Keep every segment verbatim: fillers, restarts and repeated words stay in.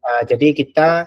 Uh, jadi kita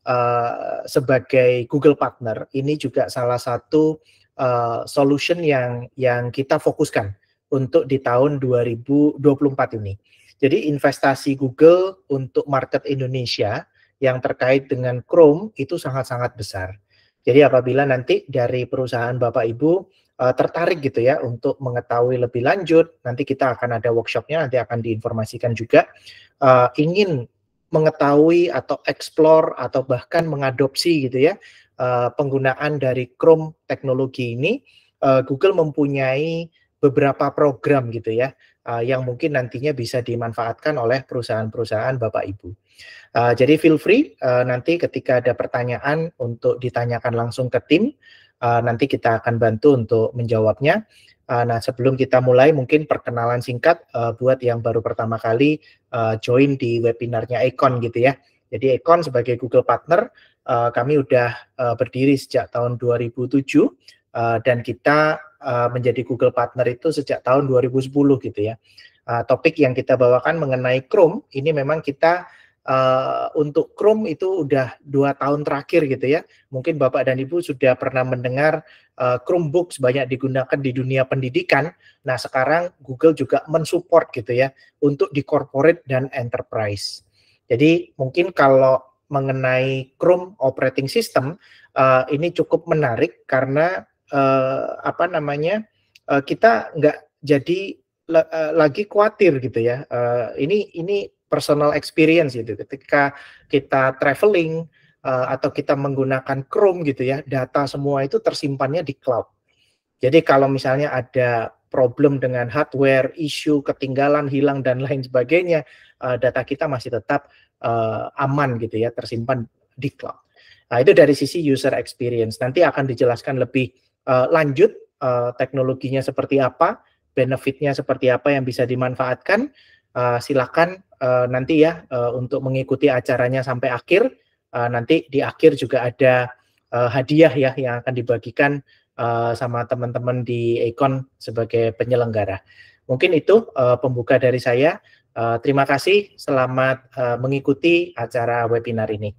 uh, sebagai Google Partner ini juga salah satu uh, solution yang yang kita fokuskan untuk di tahun dua ribu dua puluh empat ini. Jadi investasi Google untuk market Indonesia yang terkait dengan Chrome itu sangat-sangat besar. Jadi apabila nanti dari perusahaan Bapak Ibu uh, tertarik gitu ya untuk mengetahui lebih lanjut, nanti kita akan ada workshopnya, nanti akan diinformasikan juga, uh, ingin mengetahui atau explore atau bahkan mengadopsi gitu ya uh, penggunaan dari Chrome teknologi ini, uh, Google mempunyai beberapa program gitu ya uh, yang mungkin nantinya bisa dimanfaatkan oleh perusahaan-perusahaan Bapak Ibu. Uh, jadi feel free uh, nanti ketika ada pertanyaan untuk ditanyakan langsung ke tim, uh, nanti kita akan bantu untuk menjawabnya. Uh, nah sebelum kita mulai mungkin perkenalan singkat uh, buat yang baru pertama kali uh, join di webinarnya Econ gitu ya. Jadi Econ sebagai Google Partner, uh, kami udah uh, berdiri sejak tahun dua ribu tujuh uh, dan kita uh, menjadi Google Partner itu sejak tahun dua ribu sepuluh gitu ya. Uh, topik yang kita bawakan mengenai Chrome, ini memang kita Uh, untuk Chrome itu udah dua tahun terakhir gitu ya. Mungkin Bapak dan Ibu sudah pernah mendengar uh, Chromebooks banyak digunakan di dunia pendidikan. Nah sekarang Google juga mensupport gitu ya untuk di corporate dan enterprise. Jadi mungkin kalau mengenai Chrome operating system uh, ini cukup menarik karena uh, apa namanya uh, kita nggak jadi uh, lagi khawatir gitu ya. Uh, ini ini personal experience gitu. Ketika kita traveling uh, atau kita menggunakan Chrome gitu ya, data semua itu tersimpannya di cloud. Jadi kalau misalnya ada problem dengan hardware, isu, ketinggalan, hilang dan lain sebagainya, uh, data kita masih tetap uh, aman gitu ya, tersimpan di cloud. Nah, itu dari sisi user experience. Nanti akan dijelaskan lebih uh, lanjut uh, teknologinya seperti apa, benefitnya seperti apa yang bisa dimanfaatkan. Uh, silakan uh, nanti ya uh, untuk mengikuti acaranya sampai akhir. Uh, nanti di akhir juga ada uh, hadiah ya yang akan dibagikan uh, sama teman-teman di Econ sebagai penyelenggara. Mungkin itu uh, pembuka dari saya. Uh, terima kasih, selamat uh, mengikuti acara webinar ini.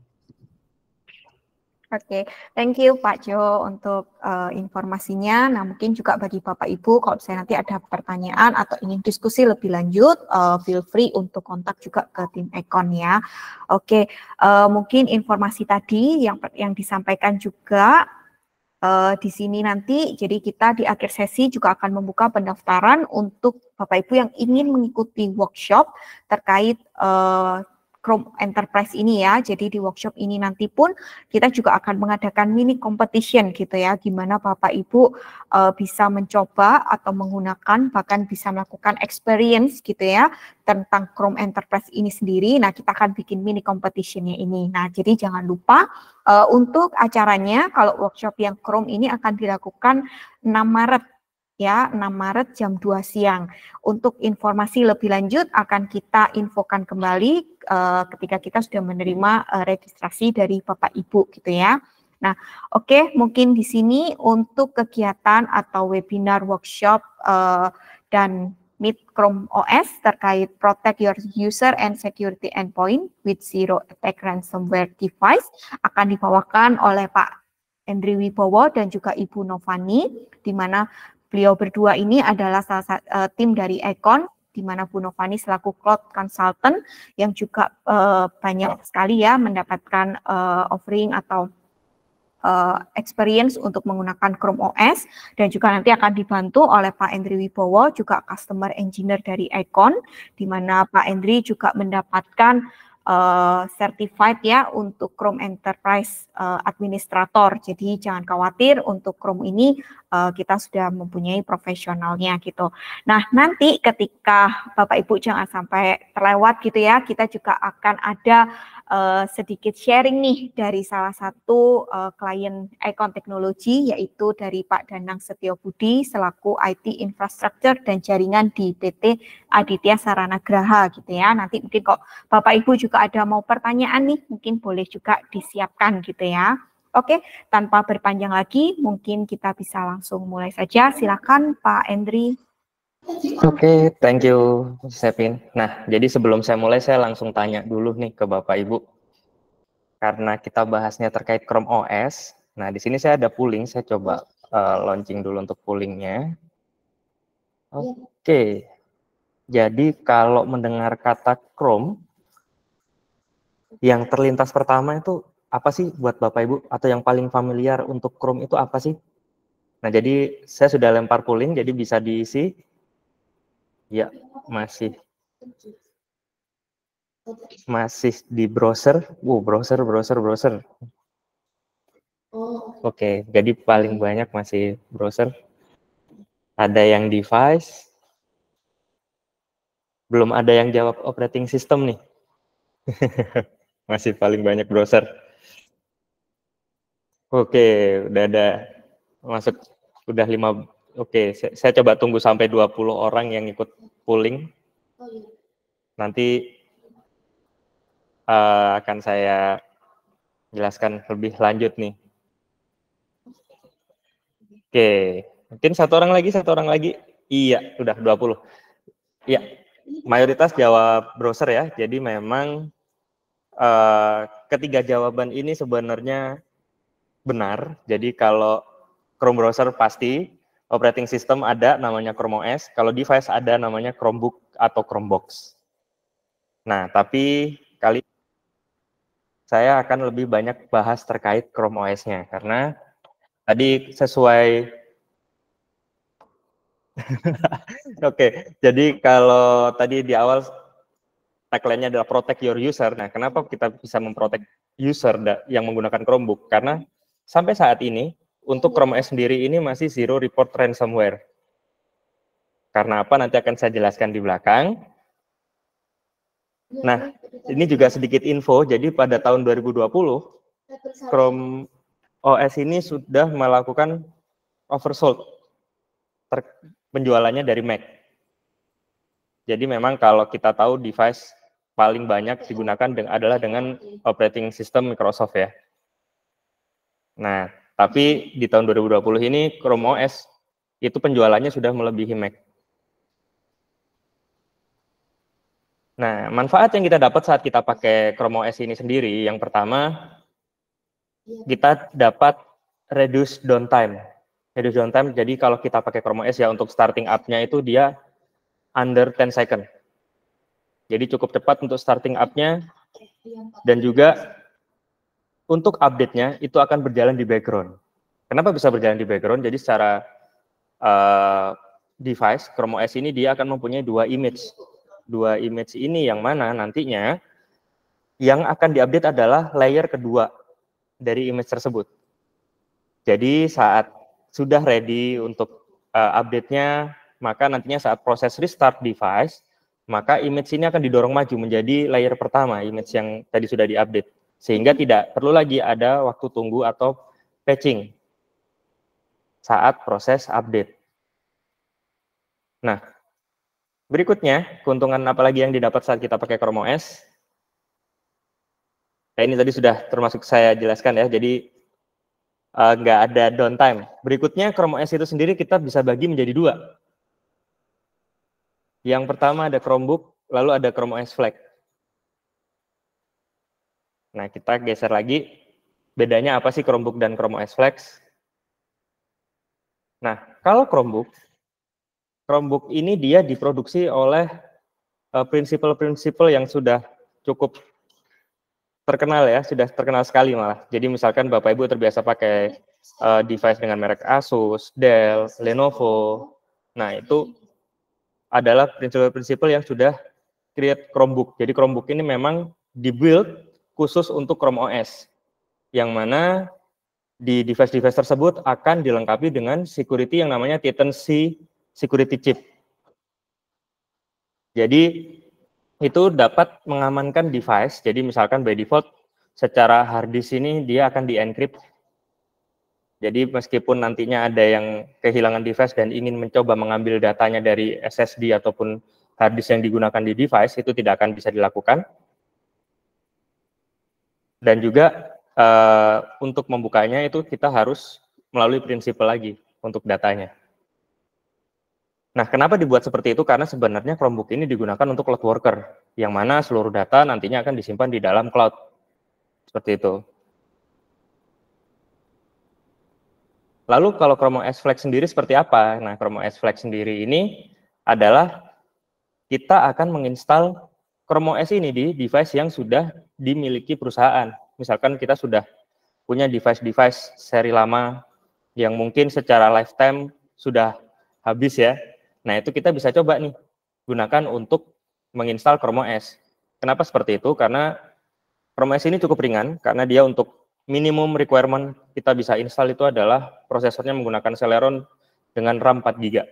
Oke, okay. Thank you Pak Jo untuk uh, informasinya. Nah mungkin juga bagi Bapak Ibu kalau misalnya nanti ada pertanyaan atau ingin diskusi lebih lanjut, uh, feel free untuk kontak juga ke tim Econ ya. Oke, okay. uh, mungkin informasi tadi yang yang disampaikan juga uh, di sini nanti. Jadi kita di akhir sesi juga akan membuka pendaftaran untuk Bapak Ibu yang ingin mengikuti workshop terkait uh, Chrome Enterprise ini ya. Jadi di workshop ini nanti pun kita juga akan mengadakan mini competition gitu ya, di mana Bapak Ibu uh, bisa mencoba atau menggunakan, bahkan bisa melakukan experience gitu ya tentang Chrome Enterprise ini sendiri. Nah kita akan bikin mini competitionnya ini. Nah jadi jangan lupa uh, untuk acaranya, kalau workshop yang Chrome ini akan dilakukan enam Maret. Ya, enam Maret jam dua siang. Untuk informasi lebih lanjut akan kita infokan kembali uh, ketika kita sudah menerima uh, registrasi dari Bapak Ibu gitu ya. Nah, oke, okay, mungkin di sini untuk kegiatan atau webinar workshop uh, dan Meet Chrome O S terkait protect your user and security endpoint with zero attack ransomware device akan dibawakan oleh Pak Endri Wibowo dan juga Ibu Novani, di mana beliau berdua ini adalah salah satu uh, tim dari Econ, di mana Bu Novani selaku cloud consultant yang juga uh, banyak sekali ya mendapatkan uh, offering atau uh, experience untuk menggunakan Chrome O S, dan juga nanti akan dibantu oleh Pak Endri Wibowo, juga customer engineer dari Econ, di mana Pak Endri juga mendapatkan Uh, certified ya untuk Chrome Enterprise uh, Administrator. Jadi jangan khawatir, untuk Chrome ini uh, kita sudah mempunyai profesionalnya gitu. Nah nanti ketika Bapak Ibu jangan sampai terlewat gitu ya, kita juga akan ada uh, sedikit sharing nih dari salah satu uh, klien Econ Teknologi, yaitu dari Pak Danang Setiobudi selaku I T Infrastructure dan Jaringan di P T Aditya Sarana Graha gitu ya. Nanti mungkin kok Bapak Ibu juga ada mau pertanyaan nih, mungkin boleh juga disiapkan gitu ya. Oke, tanpa berpanjang lagi, mungkin kita bisa langsung mulai saja. Silakan Pak Endri. Oke, thank you Sepin. Nah, jadi sebelum saya mulai, saya langsung tanya dulu nih ke Bapak Ibu. karena kita bahasnya terkait Chrome O S. Nah, di sini saya ada pooling, saya coba uh, launching dulu untuk poolingnya. Oke, okay. Jadi kalau mendengar kata Chrome, yang terlintas pertama itu apa sih buat Bapak Ibu? Atau yang paling familiar untuk Chrome itu apa sih? Nah, jadi saya sudah lempar pooling, jadi bisa diisi. Ya, masih masih di browser. Wow, browser, browser, browser. Oke, okay, jadi paling banyak masih browser. Ada yang device. Belum ada yang jawab operating system nih. Masih paling banyak browser. Oke, okay, udah ada masuk, udah lima. Oke, okay, saya, saya coba tunggu sampai dua puluh orang yang ikut pooling. Nanti uh, akan saya jelaskan lebih lanjut nih. Oke, okay. Mungkin satu orang lagi, satu orang lagi. Iya, udah dua puluh. Iya, mayoritas jawab browser ya. Jadi memang uh, ketiga jawaban ini sebenarnya benar. Jadi kalau Chrome browser pasti, operating system ada namanya Chrome O S, kalau device ada namanya Chromebook atau Chromebox. Nah, tapi kali saya akan lebih banyak bahas terkait Chrome O S-nya, karena tadi sesuai Oke, jadi kalau tadi di awal tagline-nya adalah protect your user. Nah, kenapa kita bisa memprotek user yang menggunakan Chromebook? Karena sampai saat ini untuk Chrome O S sendiri ini masih zero report ransomware. Karena apa? Nanti akan saya jelaskan di belakang. Nah, ini juga sedikit info. Jadi pada tahun dua ribu dua puluh, Chrome O S ini sudah melakukan oversold penjualannya dari Mac. Jadi memang kalau kita tahu device paling banyak digunakan adalah dengan operating system Microsoft ya. Nah, tapi di tahun dua ribu dua puluh ini Chrome O S itu penjualannya sudah melebihi Mac. Nah, manfaat yang kita dapat saat kita pakai Chrome O S ini sendiri, yang pertama, kita dapat reduce downtime. Reduce downtime, jadi kalau kita pakai Chrome O S ya untuk starting up-nya itu dia under ten second. Jadi cukup cepat untuk starting up-nya, dan juga untuk update-nya itu akan berjalan di background. Kenapa bisa berjalan di background? Jadi secara uh, device, Chrome O S ini dia akan mempunyai dua image. Dua image ini yang mana nantinya yang akan diupdate adalah layer kedua dari image tersebut. Jadi saat sudah ready untuk uh, update-nya, maka nantinya saat proses restart device, maka image ini akan didorong maju menjadi layer pertama, image yang tadi sudah diupdate. Sehingga tidak perlu lagi ada waktu tunggu atau patching saat proses update. Nah, berikutnya, keuntungan apa lagi yang didapat saat kita pakai Chrome O S? Nah, ini tadi sudah termasuk saya jelaskan ya, jadi uh, nggak ada downtime. Berikutnya, Chrome O S itu sendiri kita bisa bagi menjadi dua. Yang pertama ada Chromebook, lalu ada Chrome O S Flex. Nah, kita geser lagi, bedanya apa sih Chromebook dan Chrome O S Flex? Nah, kalau Chromebook, Chromebook ini dia diproduksi oleh prinsipal-prinsipal uh, yang sudah cukup terkenal ya, sudah terkenal sekali malah. Jadi misalkan Bapak Ibu terbiasa pakai uh, device dengan merek Asus, Dell, Lenovo. Nah, itu adalah prinsipal-prinsipal yang sudah create Chromebook. Jadi Chromebook ini memang dibuild khusus untuk Chrome O S. Yang mana di device-device tersebut akan dilengkapi dengan security yang namanya Titan C security chip. Jadi itu dapat mengamankan device. Jadi misalkan by default secara hard disk ini dia akan di-encrypt. Jadi meskipun nantinya ada yang kehilangan device dan ingin mencoba mengambil datanya dari S S D ataupun hard disk yang digunakan di device, itu tidak akan bisa dilakukan. Dan juga uh, untuk membukanya itu kita harus melalui prinsipal lagi untuk datanya. Nah, kenapa dibuat seperti itu? Karena sebenarnya Chromebook ini digunakan untuk cloud worker, yang mana seluruh data nantinya akan disimpan di dalam cloud. Seperti itu. Lalu kalau Chrome O S Flex sendiri seperti apa? Nah, Chrome O S Flex sendiri ini adalah kita akan menginstal Chrome O S ini di device yang sudah dimiliki perusahaan. Misalkan kita sudah punya device-device seri lama yang mungkin secara lifetime sudah habis ya. Nah, itu kita bisa coba nih, gunakan untuk menginstal Chrome O S. Kenapa seperti itu? Karena Chrome O S ini cukup ringan, karena dia untuk minimum requirement kita bisa install itu adalah prosesornya menggunakan Celeron dengan RAM empat giga.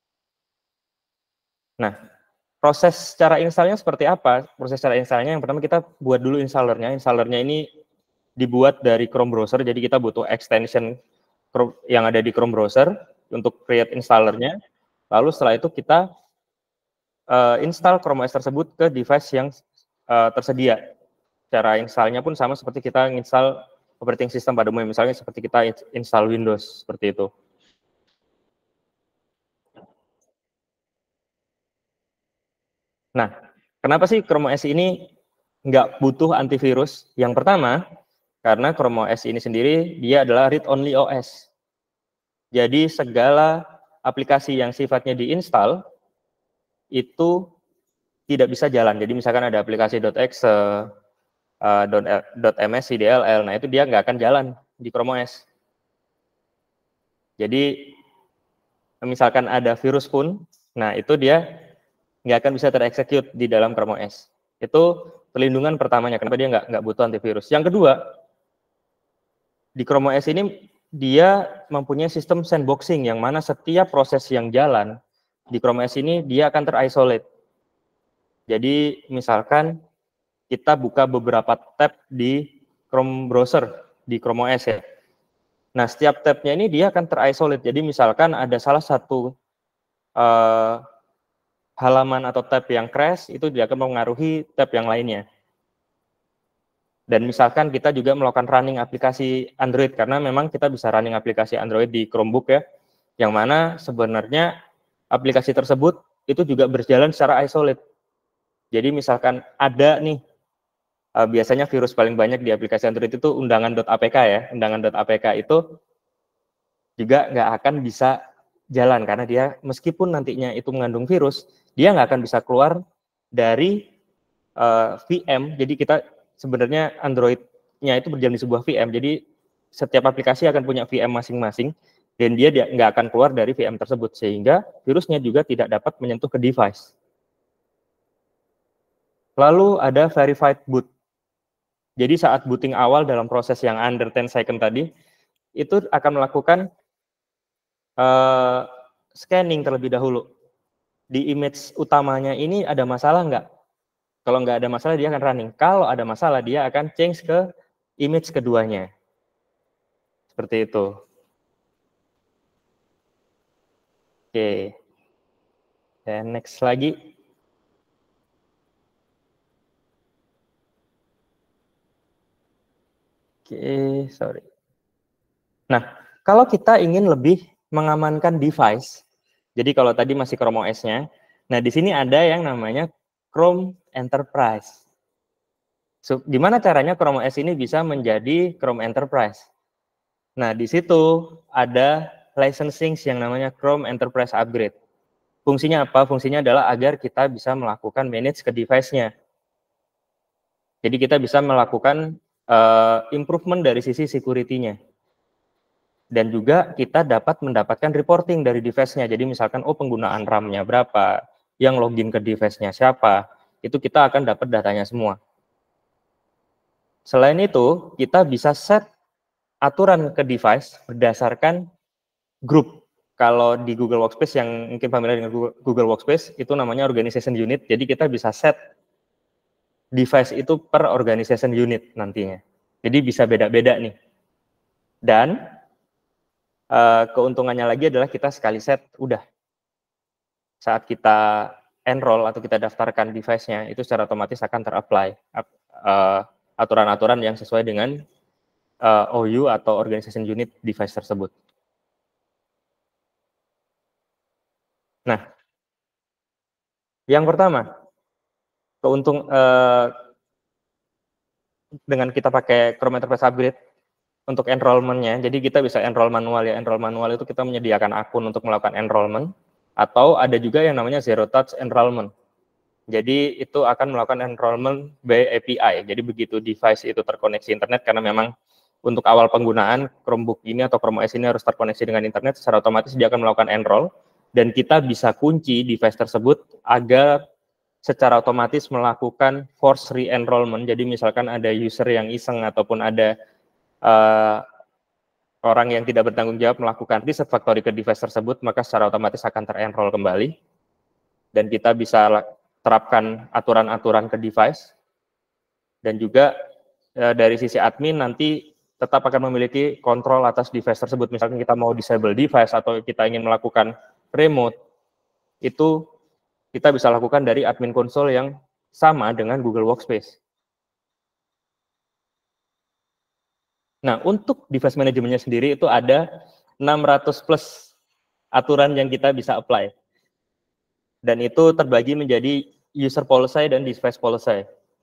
Nah, proses cara installnya seperti apa? Proses cara installnya yang pertama kita buat dulu installernya. Installernya ini dibuat dari Chrome browser, jadi kita butuh extension yang ada di Chrome browser untuk create installernya. Lalu setelah itu kita uh, install Chrome O S tersebut ke device yang uh, tersedia. Cara installnya pun sama seperti kita install operating system pada umumnya, misalnya seperti kita install Windows, seperti itu. Nah, kenapa sih Chrome O S ini nggak butuh antivirus? Yang pertama, karena Chrome O S ini sendiri, dia adalah read-only O S. Jadi segala aplikasi yang sifatnya diinstal, itu tidak bisa jalan. Jadi misalkan ada aplikasi .exe, uh, .ms, C D L L, nah itu dia nggak akan jalan di Chrome O S. Jadi misalkan ada virus pun, nah itu dia nggak akan bisa tereksekut di dalam Chrome O S. Itu perlindungan pertamanya, kenapa dia nggak nggak butuh antivirus. Yang kedua, di Chrome O S ini dia mempunyai sistem sandboxing, yang mana setiap proses yang jalan di Chrome O S ini dia akan terisolate. Jadi misalkan kita buka beberapa tab di Chrome browser, di Chrome O S ya. Nah, setiap tabnya ini dia akan terisolate. Jadi misalkan ada salah satu uh, halaman atau tab yang crash, itu dia akan mengaruhi tab yang lainnya. Dan misalkan kita juga melakukan running aplikasi Android, karena memang kita bisa running aplikasi Android di Chromebook ya, yang mana sebenarnya aplikasi tersebut itu juga berjalan secara isolate. Jadi misalkan ada nih, Uh, biasanya virus paling banyak di aplikasi Android itu undangan.apk ya. Undangan.apk itu juga nggak akan bisa jalan karena dia meskipun nantinya itu mengandung virus, dia nggak akan bisa keluar dari uh, V M. Jadi kita sebenarnya Android-nya itu berjalan di sebuah V M. Jadi setiap aplikasi akan punya V M masing-masing dan dia nggak akan keluar dari V M tersebut sehingga virusnya juga tidak dapat menyentuh ke device. Lalu ada verified boot. Jadi saat booting awal dalam proses yang under ten second tadi, itu akan melakukan uh, scanning terlebih dahulu. Di image utamanya ini ada masalah nggak? Kalau nggak ada masalah, dia akan running. Kalau ada masalah, dia akan change ke image keduanya. Seperti itu. Oke. Dan next lagi. Oke, sorry. Nah, kalau kita ingin lebih mengamankan device, jadi kalau tadi masih Chrome O S-nya, nah di sini ada yang namanya Chrome Enterprise. So, gimana caranya Chrome O S ini bisa menjadi Chrome Enterprise? Nah, di situ ada licensing yang namanya Chrome Enterprise Upgrade. Fungsinya apa? Fungsinya adalah agar kita bisa melakukan manage ke device-nya. Jadi kita bisa melakukan uh, improvement dari sisi security-nya. Dan juga kita dapat mendapatkan reporting dari device-nya. Jadi misalkan, oh penggunaan RAM-nya berapa, yang login ke device-nya siapa, itu kita akan dapat datanya semua. Selain itu, kita bisa set aturan ke device berdasarkan grup. Kalau di Google Workspace, yang mungkin familiar dengan Google Workspace, itu namanya organization unit. Jadi kita bisa set device itu per organization unit nantinya. Jadi bisa beda-beda nih. Dan Uh, keuntungannya lagi adalah kita sekali set, udah. Saat kita enroll atau kita daftarkan device-nya, itu secara otomatis akan ter-apply uh, aturan-aturan yang sesuai dengan uh, O U atau Organization Unit device tersebut. Nah, yang pertama, keuntung uh, dengan kita pakai Chrome Enterprise Upgrade untuk enrollment-nya, jadi kita bisa enroll manual ya. Enroll manual itu kita menyediakan akun untuk melakukan enrollment, atau ada juga yang namanya Zero Touch Enrollment. Jadi itu akan melakukan enrollment by A P I. Jadi begitu device itu terkoneksi internet, karena memang untuk awal penggunaan Chromebook ini atau Chrome O S ini harus terkoneksi dengan internet, secara otomatis dia akan melakukan enroll, dan kita bisa kunci device tersebut agar secara otomatis melakukan force re-enrollment. Jadi misalkan ada user yang iseng ataupun ada uh, orang yang tidak bertanggung jawab melakukan reset factory ke device tersebut, maka secara otomatis akan ter-enroll kembali. Dan kita bisa terapkan aturan-aturan ke device. Dan juga uh, dari sisi admin nanti tetap akan memiliki kontrol atas device tersebut. Misalkan kita mau disable device atau kita ingin melakukan remote, itu kita bisa lakukan dari admin console yang sama dengan Google Workspace. Nah, untuk device manajemennya sendiri itu ada enam ratus plus aturan yang kita bisa apply. Dan itu terbagi menjadi user policy dan device policy.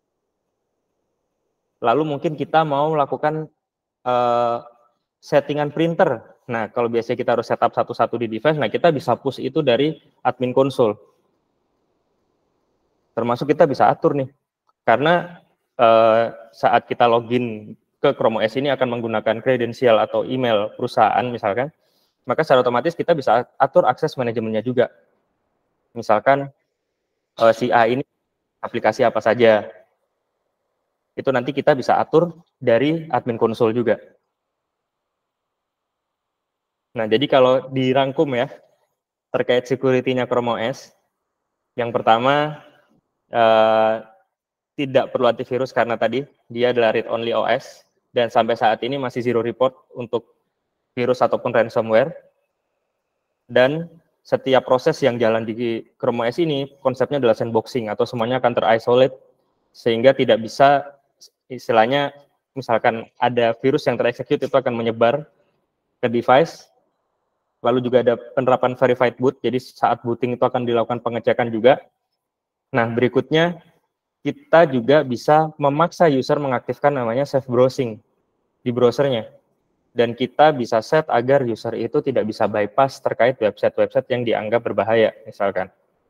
Lalu mungkin kita mau melakukan uh, settingan printer. Nah, kalau biasanya kita harus setup satu-satu di device, nah kita bisa push itu dari admin console. Termasuk kita bisa atur nih, karena uh, saat kita login ke Chrome O S ini akan menggunakan kredensial atau email perusahaan misalkan, maka secara otomatis kita bisa atur akses manajemennya juga. Misalkan uh, si A ini aplikasi apa saja, itu nanti kita bisa atur dari admin console juga. Nah, jadi kalau dirangkum ya, terkait security-nya Chrome O S, yang pertama, Uh, tidak perlu antivirus karena tadi dia adalah read-only O S, dan sampai saat ini masih zero report untuk virus ataupun ransomware. Dan setiap proses yang jalan di Chrome O S ini konsepnya adalah sandboxing, atau semuanya akan terisolate sehingga tidak bisa, istilahnya misalkan ada virus yang tereksekut itu akan menyebar ke device. Lalu juga ada penerapan verified boot, jadi saat booting itu akan dilakukan pengecekan juga. Nah, berikutnya kita juga bisa memaksa user mengaktifkan namanya safe browsing di browsernya. Dan kita bisa set agar user itu tidak bisa bypass terkait website-website yang dianggap berbahaya, misalkan.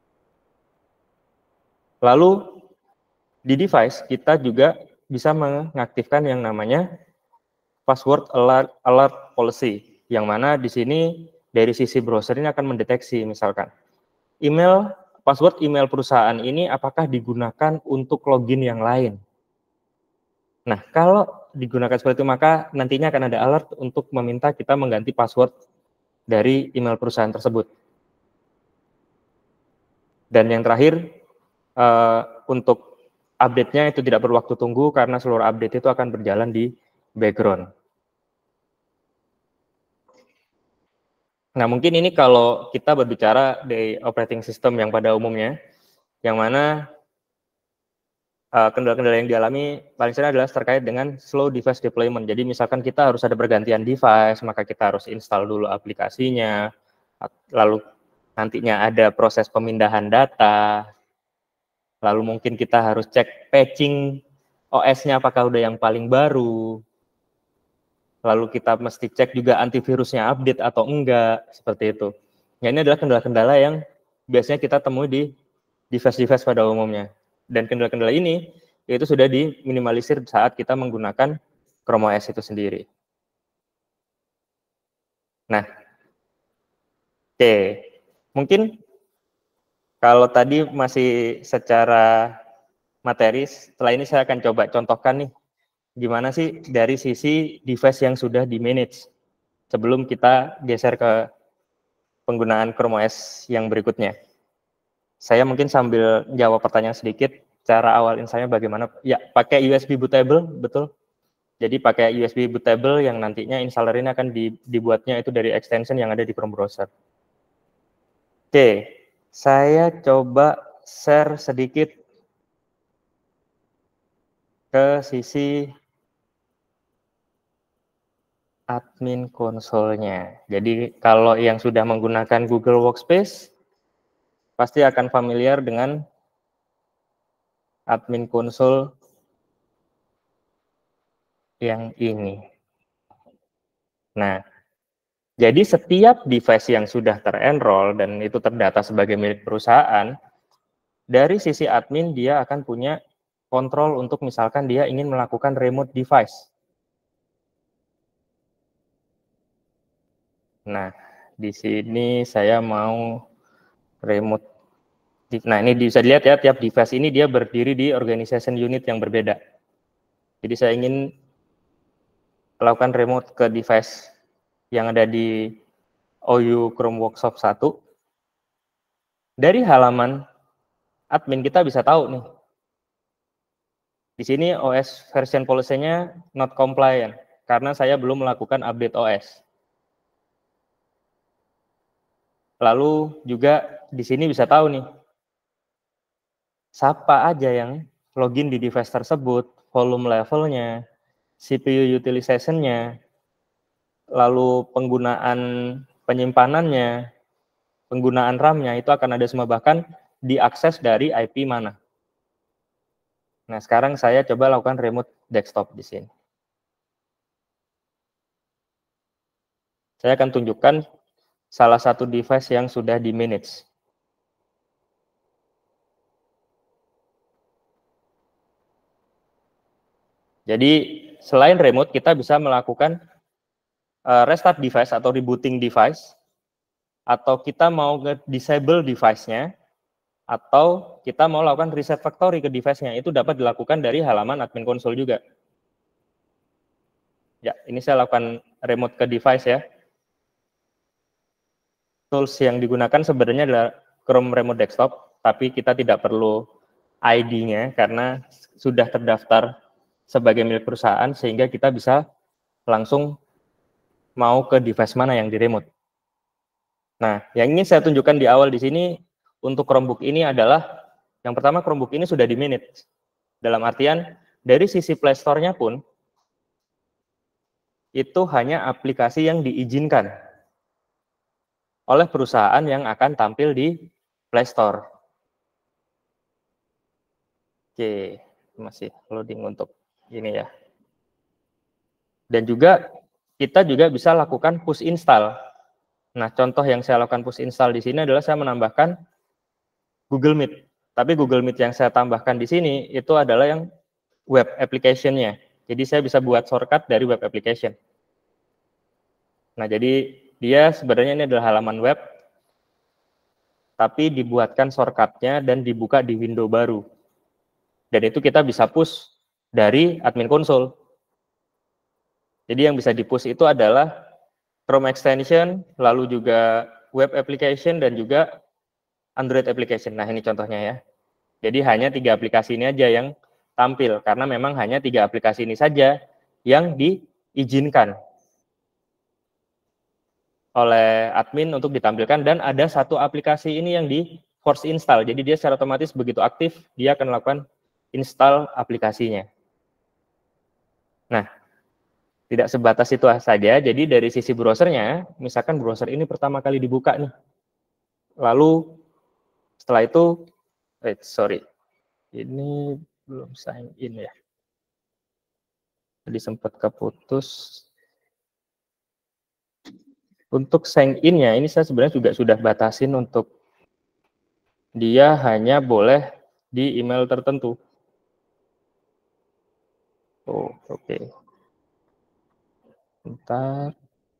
Lalu di device kita juga bisa mengaktifkan yang namanya password alert, alert policy, yang mana di sini dari sisi browser ini akan mendeteksi misalkan email password email perusahaan ini apakah digunakan untuk login yang lain. Nah, kalau digunakan seperti itu, maka nantinya akan ada alert untuk meminta kita mengganti password dari email perusahaan tersebut. Dan yang terakhir, uh, untuk update-nya itu tidak perlu waktu tunggu, karena seluruh update itu akan berjalan di background. Nah, mungkin ini kalau kita berbicara dari operating system yang pada umumnya, yang mana kendala-kendala uh, yang dialami paling sering adalah terkait dengan slow device deployment. Jadi misalkan kita harus ada pergantian device, maka kita harus install dulu aplikasinya, lalu nantinya ada proses pemindahan data, lalu mungkin kita harus cek patching O S-nya apakah udah yang paling baru, lalu kita mesti cek juga antivirusnya update atau enggak, seperti itu. Nah, ini adalah kendala-kendala yang biasanya kita temui di device-device pada umumnya. Dan kendala-kendala ini itu sudah diminimalisir saat kita menggunakan Chrome O S itu sendiri. Nah, oke, okay. Mungkin kalau tadi masih secara materi, setelah ini saya akan coba contohkan nih, gimana sih dari sisi device yang sudah di-manage sebelum kita geser ke penggunaan Chrome O S yang berikutnya. Saya mungkin sambil jawab pertanyaan sedikit, cara awal insight-nya bagaimana? Ya, pakai U S B bootable, betul. Jadi pakai U S B bootable yang nantinya installer ini akan dibuatnya itu dari extension yang ada di Chrome browser. Oke, saya coba share sedikit ke sisi admin konsolnya. Jadi kalau yang sudah menggunakan Google Workspace pasti akan familiar dengan admin konsol yang ini. Nah, jadi setiap device yang sudah terenroll dan itu terdata sebagai milik perusahaan, dari sisi admin dia akan punya kontrol untuk misalkan dia ingin melakukan remote device. Nah, di sini saya mau remote. Nah, ini bisa dilihat ya, tiap device ini dia berdiri di organization unit yang berbeda. Jadi saya ingin melakukan remote ke device yang ada di O U Chrome Workshop satu. Dari halaman admin kita bisa tahu nih. Di sini O S version policy-nya not compliant karena saya belum melakukan update O S. Lalu juga di sini bisa tahu nih, siapa aja yang login di device tersebut, volume levelnya, C P U utilization-nya, lalu penggunaan penyimpanannya, penggunaan RAM-nya, itu akan ada semua, bahkan diakses dari I P mana. Nah, sekarang saya coba lakukan remote desktop di sini. Saya akan tunjukkan salah satu device yang sudah di manage. Jadi selain remote kita bisa melakukan restart device atau rebooting device, atau kita mau nge-disable device-nya, atau kita mau lakukan reset factory ke device-nya. Itu dapat dilakukan dari halaman admin console juga. Ya, ini saya lakukan remote ke device ya. Tools yang digunakan sebenarnya adalah Chrome Remote Desktop, tapi kita tidak perlu I D-nya karena sudah terdaftar sebagai milik perusahaan, sehingga kita bisa langsung mau ke device mana yang di remote. Nah, yang ingin saya tunjukkan di awal di sini untuk Chromebook ini adalah, yang pertama Chromebook ini sudah di manage. Dalam artian, dari sisi Play Store-nya pun, itu hanya aplikasi yang diizinkan oleh perusahaan yang akan tampil di Play Store. Oke, masih loading untuk ini ya. Dan juga kita juga bisa lakukan push install. Nah, contoh yang saya lakukan push install di sini adalah saya menambahkan Google Meet. Tapi Google Meet yang saya tambahkan di sini itu adalah yang web application-nya. Jadi saya bisa buat shortcut dari web application. Nah, jadi dia sebenarnya ini adalah halaman web, tapi dibuatkan shortcut-nya dan dibuka di window baru. Dan itu kita bisa push dari admin console. Jadi yang bisa di-push itu adalah Chrome extension, lalu juga web application, dan juga Android application. Nah, ini contohnya ya. Jadi hanya tiga aplikasi ini aja yang tampil, karena memang hanya tiga aplikasi ini saja yang diizinkan oleh admin untuk ditampilkan, dan ada satu aplikasi ini yang di force install. Jadi dia secara otomatis begitu aktif, dia akan melakukan install aplikasinya. Nah, tidak sebatas itu saja. Jadi dari sisi browsernya, misalkan browser ini pertama kali dibuka nih. Lalu setelah itu, wait, sorry, ini belum sign in ya. Jadi sempat keputus. Untuk sign in-nya, ini saya sebenarnya juga sudah batasin untuk dia hanya boleh di email tertentu. Oh, oke. Okay. Bentar.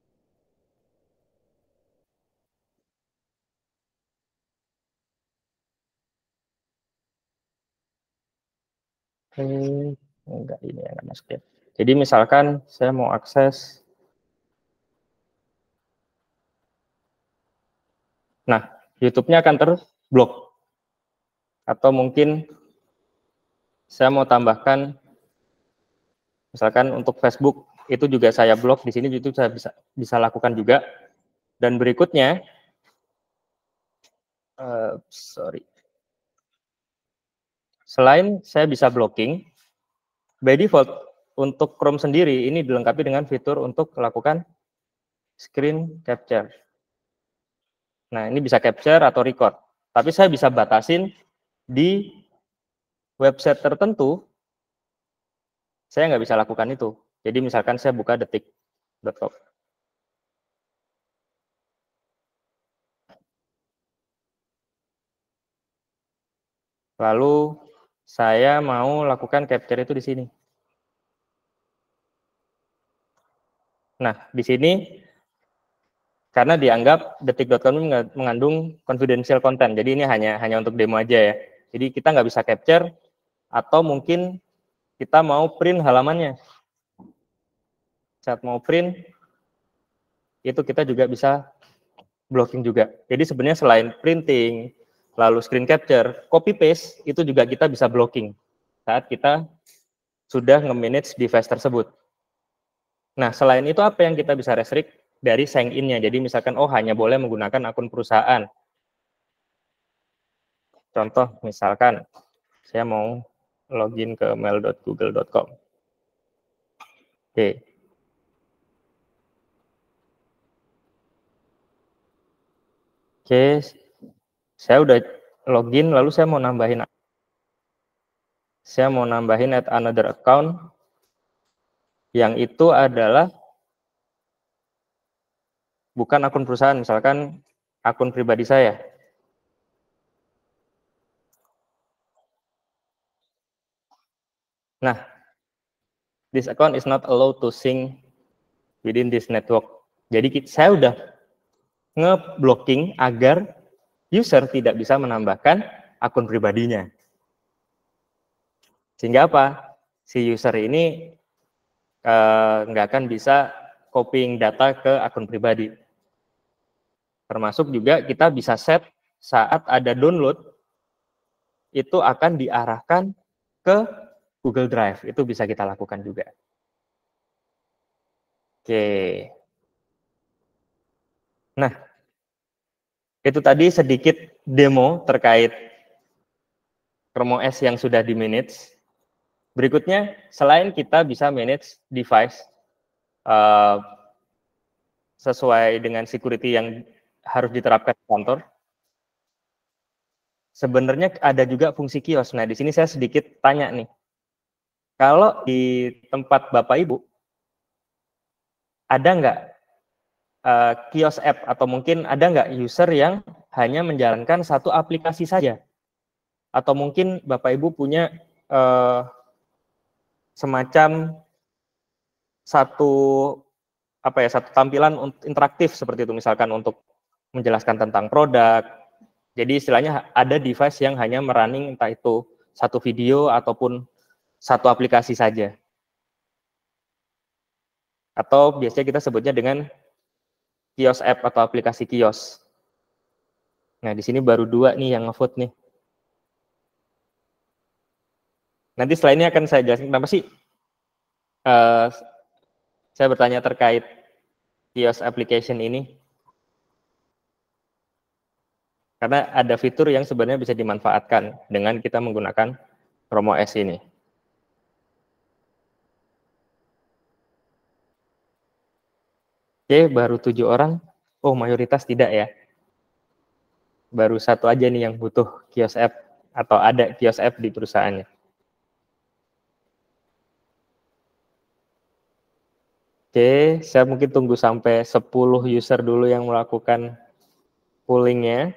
Oke, okay. Enggak, ini yang nggak masuk ya. Jadi misalkan saya mau akses. Nah, YouTube-nya akan terblok. Atau mungkin saya mau tambahkan, misalkan untuk Facebook, itu juga saya blok, di sini YouTube saya bisa, bisa lakukan juga. Dan berikutnya, uh, sorry, selain saya bisa blocking, by default, untuk Chrome sendiri, ini dilengkapi dengan fitur untuk melakukan screen capture. Nah, ini bisa capture atau record. Tapi saya bisa batasin di website tertentu, saya nggak bisa lakukan itu. Jadi misalkan saya buka detik titik com. Lalu saya mau lakukan capture itu di sini. Nah, di sini karena dianggap detik titik com mengandung confidential content, jadi ini hanya hanya untuk demo aja ya. Jadi kita nggak bisa capture, atau mungkin kita mau print halamannya. Saat mau print, itu kita juga bisa blocking juga. Jadi sebenarnya selain printing, lalu screen capture, copy paste, itu juga kita bisa blocking saat kita sudah nge-manage device tersebut. Nah, selain itu apa yang kita bisa restrict dari sign in-nya? Jadi misalkan, oh hanya boleh menggunakan akun perusahaan. Contoh, misalkan saya mau login ke mail dot google dot com. Oke. Oke, saya udah login, lalu saya mau nambahin, saya mau nambahin add another account, yang itu adalah bukan akun perusahaan, misalkan akun pribadi saya. Nah, this account is not allowed to sync within this network. Jadi saya udah nge-blocking agar user tidak bisa menambahkan akun pribadinya. Sehingga apa? Si user ini eh, nggak akan bisa copying data ke akun pribadi. Termasuk juga kita bisa set saat ada download, itu akan diarahkan ke Google Drive. Itu bisa kita lakukan juga. Oke. Nah, itu tadi sedikit demo terkait Chrome O S yang sudah di manage. Berikutnya, selain kita bisa manage device uh, sesuai dengan security yang harus diterapkan di kantor, sebenarnya ada juga fungsi kios. Nah, di sini saya sedikit tanya nih, kalau di tempat Bapak Ibu, ada nggak uh, kios app, atau mungkin ada nggak user yang hanya menjalankan satu aplikasi saja? Atau mungkin Bapak Ibu punya uh, semacam satu apa ya satu tampilan interaktif seperti itu, misalkan untuk menjelaskan tentang produk. Jadi istilahnya ada device yang hanya merunning entah itu satu video ataupun satu aplikasi saja. Atau biasanya kita sebutnya dengan kios app atau aplikasi kios. Nah, di sini baru dua nih yang ngevote nih. Nanti setelah ini akan saya jelaskan kenapa sih uh, saya bertanya terkait kios application ini. Karena ada fitur yang sebenarnya bisa dimanfaatkan dengan kita menggunakan Chrome O S ini. Oke, baru tujuh orang. Oh, mayoritas tidak ya. Baru satu aja nih yang butuh kios app atau ada kios app di perusahaannya. Oke, saya mungkin tunggu sampai sepuluh user dulu yang melakukan pollingnya.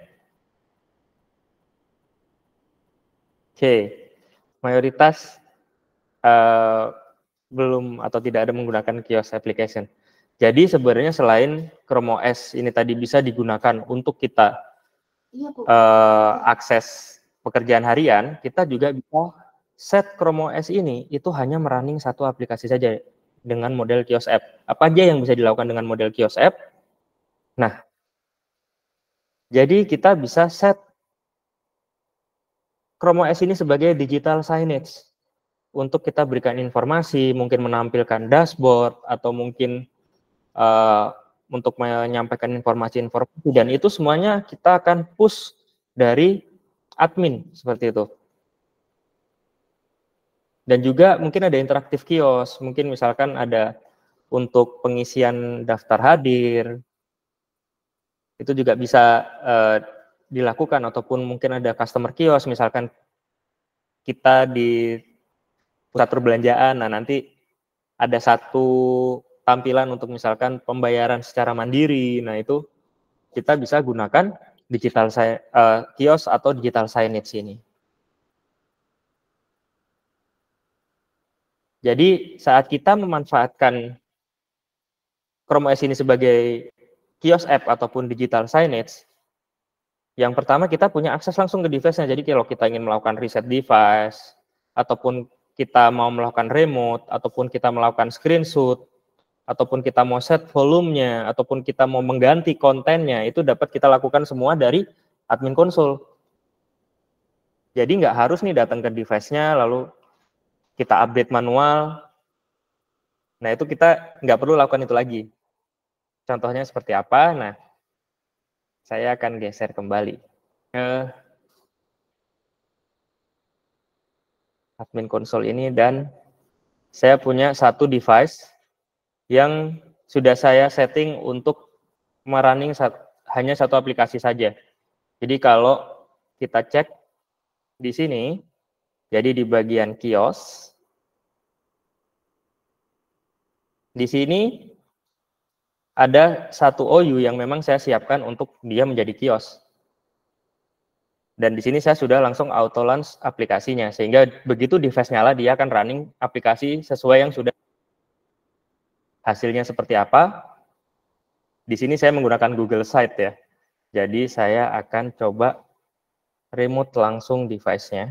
Oke, mayoritas uh, belum atau tidak ada menggunakan kios application. Jadi sebenarnya selain Chrome O S ini tadi bisa digunakan untuk kita uh, akses pekerjaan harian, kita juga bisa set Chrome O S ini itu hanya merunning satu aplikasi saja dengan model kios app. Apa aja yang bisa dilakukan dengan model kios app? Nah, jadi kita bisa set Chrome O S ini sebagai digital signage untuk kita berikan informasi, mungkin menampilkan dashboard, atau mungkin uh, untuk menyampaikan informasi-informasi, dan itu semuanya kita akan push dari admin, seperti itu. Dan juga mungkin ada interaktif kios, mungkin misalkan ada untuk pengisian daftar hadir, itu juga bisa uh, dilakukan, ataupun mungkin ada customer kios, misalkan kita di pusat perbelanjaan, nah nanti ada satu tampilan untuk misalkan pembayaran secara mandiri. Nah, itu kita bisa gunakan digital uh, kios atau digital signage ini. Jadi saat kita memanfaatkan Chrome O S ini sebagai kios app ataupun digital signage, yang pertama kita punya akses langsung ke device-nya. Jadi kalau kita ingin melakukan reset device, ataupun kita mau melakukan remote, ataupun kita melakukan screenshot, ataupun kita mau set volumenya, ataupun kita mau mengganti kontennya, itu dapat kita lakukan semua dari admin console. Jadi nggak harus nih datang ke device-nya, lalu kita update manual. Nah, itu kita nggak perlu lakukan itu lagi. Contohnya seperti apa? Nah, saya akan geser kembali ke admin console ini, dan saya punya satu device yang sudah saya setting untuk merunning hanya satu aplikasi saja. Jadi kalau kita cek di sini, jadi di bagian kios, di sini ada satu O U yang memang saya siapkan untuk dia menjadi kios. Dan di sini saya sudah langsung auto launch aplikasinya, sehingga begitu device nyala, dia akan running aplikasi sesuai yang sudah. Hasilnya seperti apa? Di sini saya menggunakan Google Site ya. Jadi saya akan coba remote langsung device-nya.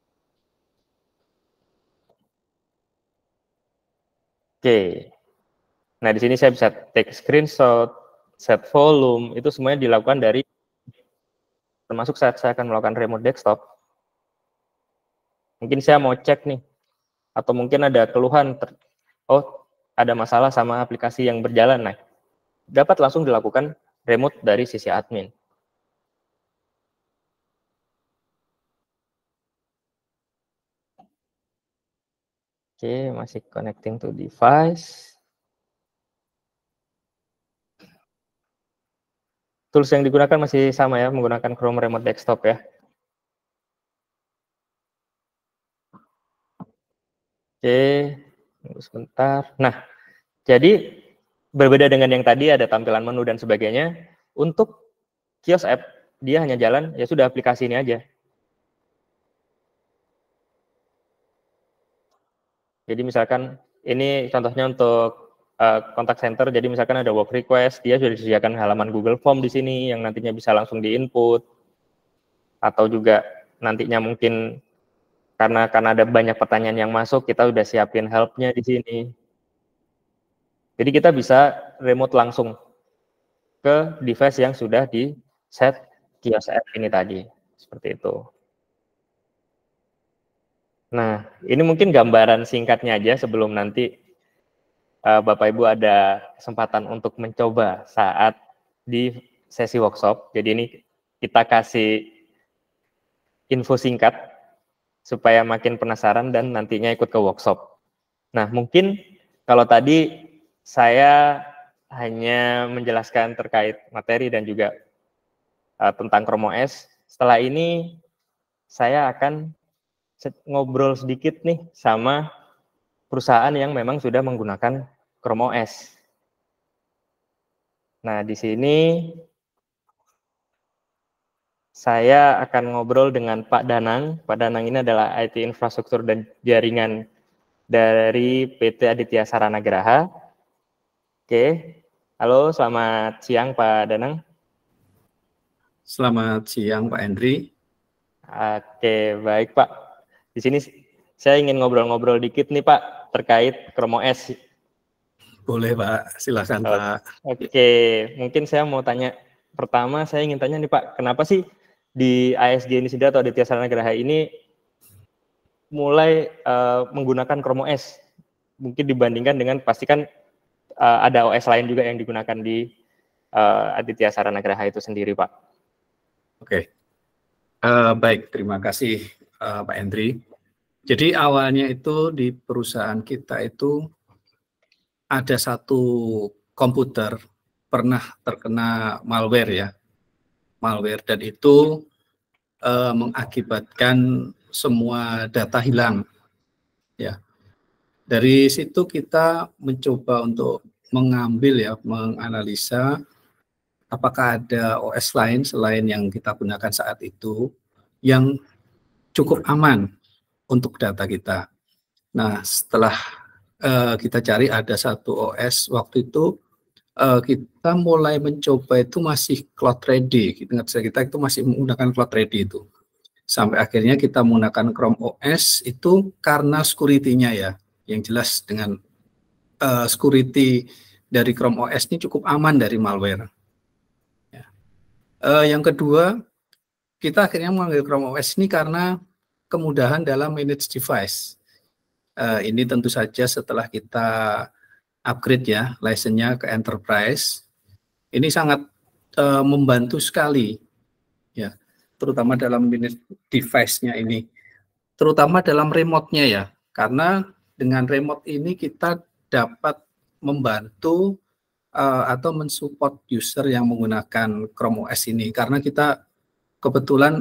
Oke. Nah, di sini saya bisa take screenshot, set volume, itu semuanya dilakukan dari, termasuk saat saya akan melakukan remote desktop. Mungkin saya mau cek nih, atau mungkin ada keluhan, ter, oh ada masalah sama aplikasi yang berjalan, nah dapat langsung dilakukan remote dari sisi admin. Oke, masih connecting to device. Tools yang digunakan masih sama ya, menggunakan Chrome Remote Desktop ya. Oke, tunggu sebentar. Nah, jadi berbeda dengan yang tadi ada tampilan menu dan sebagainya. Untuk kios app, dia hanya jalan, ya sudah aplikasi ini aja. Jadi misalkan ini contohnya untuk uh, contact center, jadi misalkan ada work request, dia sudah disediakan halaman Google Form di sini yang nantinya bisa langsung di-input, atau juga nantinya mungkin karena karena ada banyak pertanyaan yang masuk, kita udah siapin help-nya di sini. Jadi kita bisa remote langsung ke device yang sudah di set kios app ini tadi, seperti itu. Nah, ini mungkin gambaran singkatnya aja sebelum nanti uh, Bapak Ibu ada kesempatan untuk mencoba saat di sesi workshop. Jadi ini kita kasih info singkat supaya makin penasaran dan nantinya ikut ke workshop. Nah, mungkin kalau tadi saya hanya menjelaskan terkait materi dan juga uh, tentang Chrome O S, setelah ini saya akan ngobrol sedikit nih sama perusahaan yang memang sudah menggunakan Chrome O S. Nah, di sini saya akan ngobrol dengan Pak Danang. Pak Danang ini adalah I T infrastruktur dan jaringan dari P T Aditya Sarana Graha. Oke, halo, selamat siang Pak Danang. Selamat siang Pak Hendri. Oke, baik Pak. Di sini saya ingin ngobrol-ngobrol dikit nih Pak terkait Chrome O S. Boleh Pak, silakan Pak. Oke, mungkin saya mau tanya pertama, saya ingin tanya nih Pak, kenapa sih di A S G Nisida atau Aditya Sarana Graha ini mulai uh, menggunakan Chrome O S? Mungkin dibandingkan dengan pastikan uh, ada O S lain juga yang digunakan di uh, Aditya Sarana Graha itu sendiri Pak. Oke, uh, baik, terima kasih uh, Pak Hendri. Jadi awalnya itu di perusahaan kita itu ada satu komputer pernah terkena malware ya, malware dan itu uh, mengakibatkan semua data hilang ya. Dari situ kita mencoba untuk mengambil ya, menganalisa apakah ada O S lain selain yang kita gunakan saat itu yang cukup aman untuk data kita. Nah, setelah uh, kita cari ada satu O S waktu itu uh, kita mulai mencoba itu masih cloud ready. Ingat saya kita itu masih menggunakan cloud ready itu. Sampai akhirnya kita menggunakan Chrome O S itu karena security-nya ya. Yang jelas dengan uh, security dari Chrome O S ini cukup aman dari malware. Ya. Uh, yang kedua, kita akhirnya mengambil Chrome O S ini karena kemudahan dalam manage device. Uh, ini tentu saja setelah kita upgrade ya license-nya ke enterprise, ini sangat uh, membantu sekali, ya, terutama dalam manage device-nya ini, terutama dalam remote-nya ya, karena dengan remote ini kita dapat membantu uh, atau mensupport user yang menggunakan Chrome O S ini, karena kita kebetulan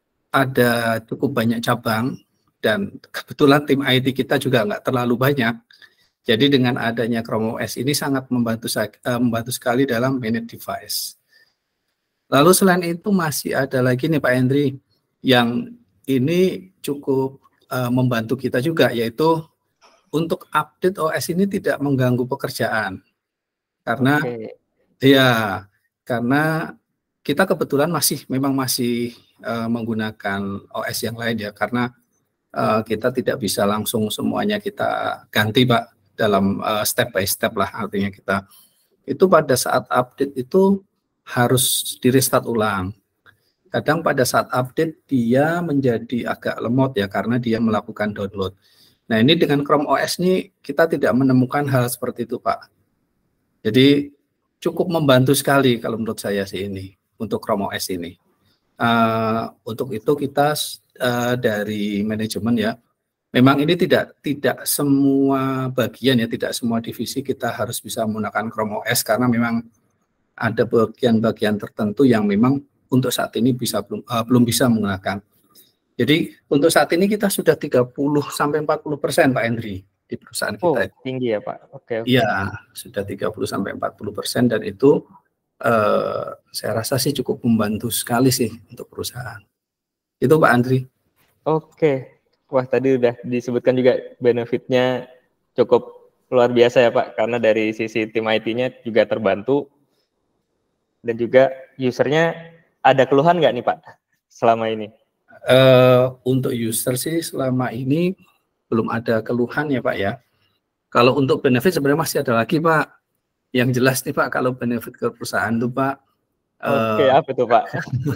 ada cukup banyak cabang dan kebetulan tim I T kita juga nggak terlalu banyak. Jadi dengan adanya Chrome O S ini sangat membantu uh, membantu sekali dalam manage device. Lalu selain itu masih ada lagi nih Pak Hendri yang ini cukup uh, membantu kita juga, yaitu untuk update O S ini tidak mengganggu pekerjaan. Karena okay. ya karena kita kebetulan masih memang masih uh, menggunakan O S yang lain ya, karena uh, kita tidak bisa langsung semuanya kita ganti Pak dalam uh, step by step lah, artinya kita itu pada saat update itu harus di restart ulang. Kadang pada saat update dia menjadi agak lemot ya karena dia melakukan download. Nah ini dengan Chrome O S ini kita tidak menemukan hal seperti itu Pak. Jadi cukup membantu sekali kalau menurut saya sih ini untuk Chrome O S ini. Uh, untuk itu kita uh, dari manajemen ya, memang ini tidak tidak semua bagian ya, tidak semua divisi kita harus bisa menggunakan Chrome O S karena memang ada bagian-bagian tertentu yang memang untuk saat ini bisa belum uh, belum bisa menggunakan. Jadi untuk saat ini kita sudah tiga puluh sampai empat puluh persen Pak Hendri di perusahaan oh, kita. Tinggi ya Pak. Oke. Okay, iya, okay. Sudah tiga puluh sampai empat puluh persen dan itu uh, saya rasa sih cukup membantu sekali sih untuk perusahaan. Itu Pak Andri. Oke. Okay. Wah, tadi udah disebutkan juga benefitnya cukup luar biasa ya Pak, karena dari sisi tim I T-nya juga terbantu dan juga usernya ada keluhan nggak nih Pak selama ini? Uh, untuk user sih selama ini belum ada keluhan ya Pak ya. Kalau untuk benefit sebenarnya masih ada lagi Pak. Yang jelas nih Pak, kalau benefit ke perusahaan tuh Pak. Oke, uh, apa itu Pak?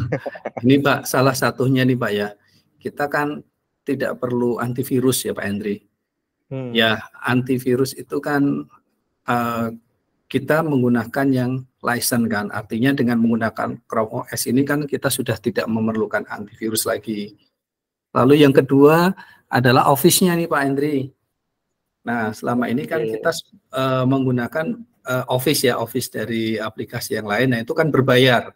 Ini Pak, salah satunya nih Pak ya. Kita kan tidak perlu antivirus ya Pak Hendri. Hmm. Ya antivirus itu kan uh, kita menggunakan yang license kan, artinya dengan menggunakan Chrome O S ini kan kita sudah tidak memerlukan antivirus lagi. Lalu yang kedua adalah Office-nya nih Pak Hendri. Nah selama ini kan kita uh, menggunakan uh, Office ya, Office dari aplikasi yang lain, nah itu kan berbayar,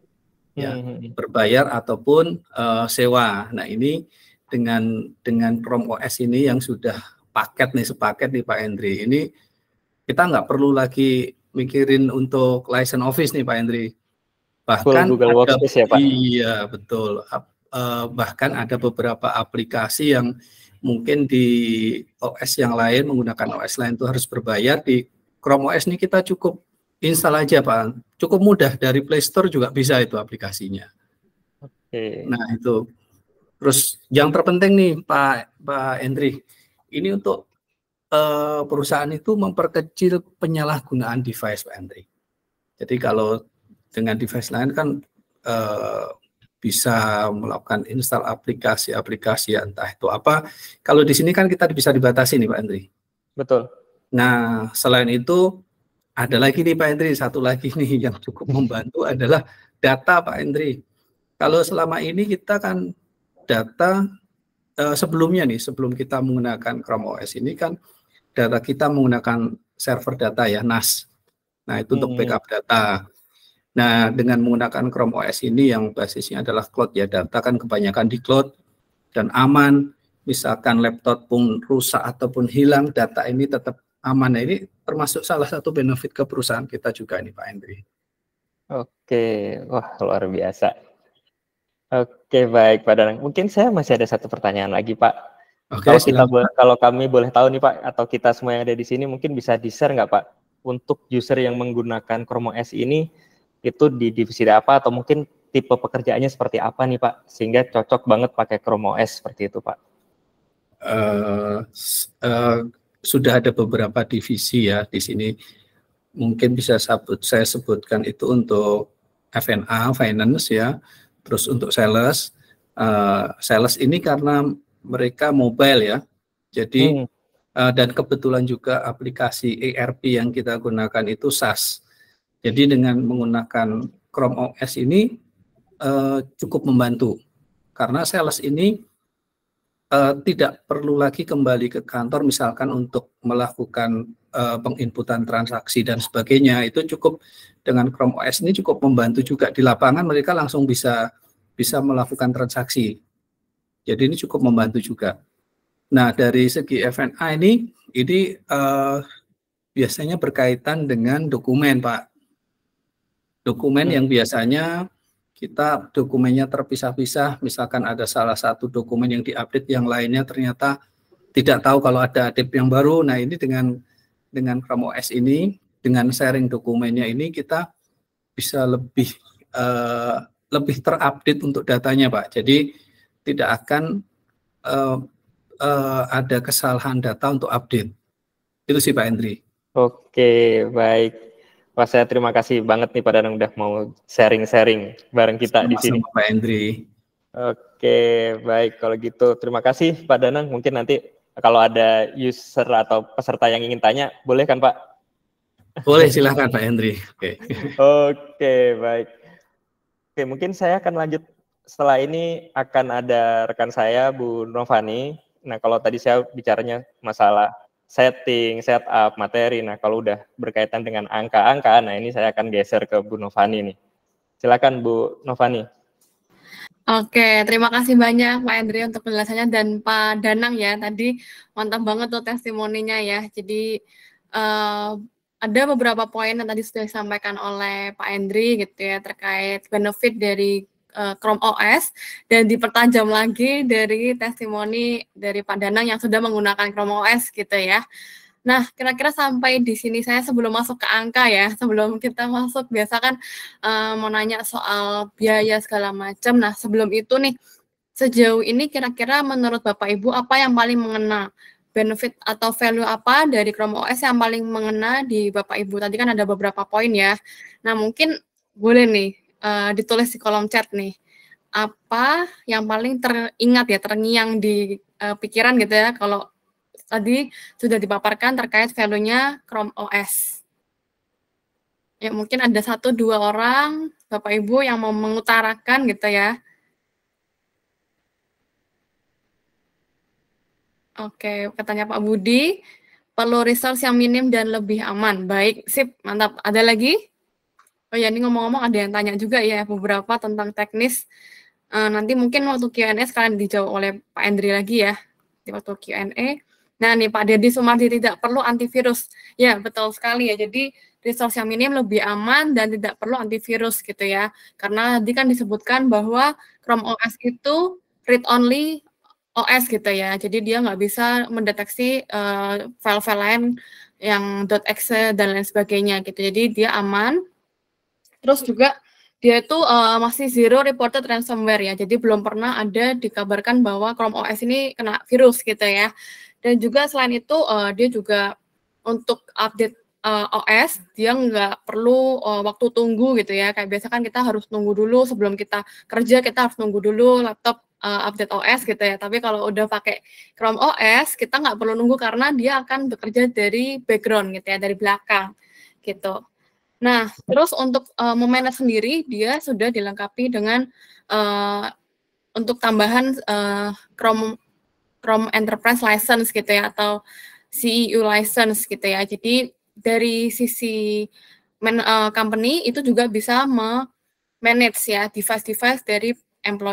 ya hmm. berbayar ataupun uh, sewa. Nah ini dengan dengan Chrome O S ini yang sudah paket nih, sepaket nih Pak Hendri, ini kita nggak perlu lagi mikirin untuk license Office nih Pak Hendri. Bahkan Google ada, Workspace ya Pak? Iya betul. Uh, bahkan ada beberapa aplikasi yang mungkin di O S yang lain, menggunakan O S lain itu harus berbayar. Di Chrome O S ini kita cukup install aja Pak. Cukup mudah, dari Play Store juga bisa itu aplikasinya. Oke. Nah itu. Terus yang terpenting nih Pak Pak Hendri, ini untuk Uh, perusahaan itu memperkecil penyalahgunaan device Pak Hendri. Jadi kalau dengan device lain kan uh, bisa melakukan install aplikasi-aplikasi ya, entah itu apa. Kalau di sini kan kita bisa dibatasi nih Pak Hendri. Betul. Nah selain itu ada lagi nih Pak Hendri, satu lagi nih yang cukup membantu adalah data Pak Hendri. Kalau selama ini kita kan data uh, sebelumnya nih, sebelum kita menggunakan Chrome O S ini kan data kita menggunakan server data ya, N A S. Nah, itu untuk backup data. Nah, dengan menggunakan Chrome O S ini yang basisnya adalah cloud ya, data kan kebanyakan di cloud dan aman. misalkan laptop pun rusak ataupun hilang, data ini tetap aman. Nah, ini termasuk salah satu benefit ke perusahaan kita juga ini Pak Hendri. Oke, wah luar biasa. Oke, baik Pak Danang. Mungkin saya masih ada satu pertanyaan lagi Pak. Oke, kalau kita silakan. kalau kami boleh tahu nih Pak, atau kita semua yang ada di sini mungkin bisa di-share nggak Pak, untuk user yang menggunakan Chrome O S ini itu di divisi apa, atau mungkin tipe pekerjaannya seperti apa nih Pak, sehingga cocok banget pakai Chrome O S seperti itu Pak? Uh, uh, sudah ada beberapa divisi ya di sini. Mungkin bisa sebut, saya sebutkan itu untuk F and A, finance ya, terus untuk sales. Uh, sales ini karena mereka mobile ya, jadi hmm. uh, dan kebetulan juga aplikasi E R P yang kita gunakan itu SaaS. Jadi dengan menggunakan Chrome O S ini uh, cukup membantu, karena sales ini Uh, tidak perlu lagi kembali ke kantor misalkan untuk melakukan uh, penginputan transaksi dan sebagainya. Itu cukup dengan Chrome O S ini cukup membantu juga di lapangan, mereka langsung bisa bisa melakukan transaksi. Jadi ini cukup membantu juga. Nah, dari segi F and A ini ini uh, biasanya berkaitan dengan dokumen, Pak. Dokumen hmm. yang biasanya kita dokumennya terpisah-pisah, misalkan ada salah satu dokumen yang diupdate, yang lainnya ternyata tidak tahu kalau ada update yang baru. Nah, ini dengan dengan Chrome O S ini, dengan sharing dokumennya ini, kita bisa lebih uh, lebih terupdate untuk datanya, Pak. Jadi tidak akan uh, uh, ada kesalahan data untuk update. Itu sih Pak Hendri. Oke, baik. Wah, saya terima kasih banget nih Pak Danang udah mau sharing-sharing bareng kita Sama-sama di sini. Pak Hendri. Oke, baik. Kalau gitu terima kasih Pak Danang. Mungkin nanti kalau ada user atau peserta yang ingin tanya, boleh kan Pak? Boleh, silahkan Pak Hendri. Oke. Oke, baik. Oke, mungkin saya akan lanjut. Setelah ini akan ada rekan saya, Bu Novani. Nah, kalau tadi saya bicaranya masalah setting, setup, materi. Nah, kalau udah berkaitan dengan angka-angka, nah ini saya akan geser ke Bu Novani nih. Silakan Bu Novani. Oke, terima kasih banyak Pak Hendri untuk penjelasannya, dan Pak Danang ya, tadi mantap banget tuh testimoninya ya. Jadi uh, ada beberapa poin yang tadi sudah disampaikan oleh Pak Hendri gitu ya, terkait benefit dari uh, Chrome O S, dan dipertajam lagi dari testimoni dari Pak Danang yang sudah menggunakan Chrome O S gitu ya. Nah, kira-kira sampai di sini saya sebelum masuk ke angka ya, sebelum kita masuk biasa kan uh, mau nanya soal biaya segala macam. Nah, sebelum itu nih, sejauh ini kira-kira menurut Bapak Ibu apa yang paling mengena, benefit atau value apa dari Chrome O S yang paling mengena di Bapak Ibu? Tadi kan ada beberapa poin ya. Nah, mungkin boleh nih uh, ditulis di kolom chat nih, apa yang paling teringat ya, terngiang di uh, pikiran gitu ya, kalau tadi sudah dipaparkan terkait value-nya Chrome O S. Ya, mungkin ada satu dua orang Bapak Ibu yang mau mengutarakan gitu ya. Oke, katanya Pak Budi, perlu resource yang minim dan lebih aman. Baik, sip, mantap. Ada lagi? Oh ya, ini ngomong-ngomong ada yang tanya juga ya, beberapa tentang teknis. Uh, nanti mungkin waktu Q and A sekalian dijawab oleh Pak Hendri lagi ya, di waktu Q and A. Nah nih Pak Dedi Sumardi, tidak perlu antivirus. Ya betul sekali ya, jadi resource yang minim lebih aman dan tidak perlu antivirus gitu ya. Karena tadi kan disebutkan bahwa Chrome O S itu read-only O S gitu ya, jadi dia nggak bisa mendeteksi uh, file-file lain yang .exe dan lain sebagainya gitu, jadi dia aman. Terus juga dia itu uh, masih zero reported ransomware ya, jadi belum pernah ada dikabarkan bahwa Chrome O S ini kena virus gitu ya. Dan juga selain itu uh, dia juga untuk update uh, O S dia nggak perlu uh, waktu tunggu gitu ya, kayak biasa kan kita harus nunggu dulu sebelum kita kerja, kita harus nunggu dulu laptop uh, update O S gitu ya. Tapi kalau udah pakai Chrome O S kita nggak perlu nunggu karena dia akan bekerja dari background gitu ya, dari belakang gitu. Nah, terus untuk uh, memanage sendiri dia sudah dilengkapi dengan uh, untuk tambahan uh, Chrome Chrome Enterprise License gitu ya, atau C E U License gitu ya. Jadi dari sisi man, uh, company itu juga bisa me-manage ya device-device dari employee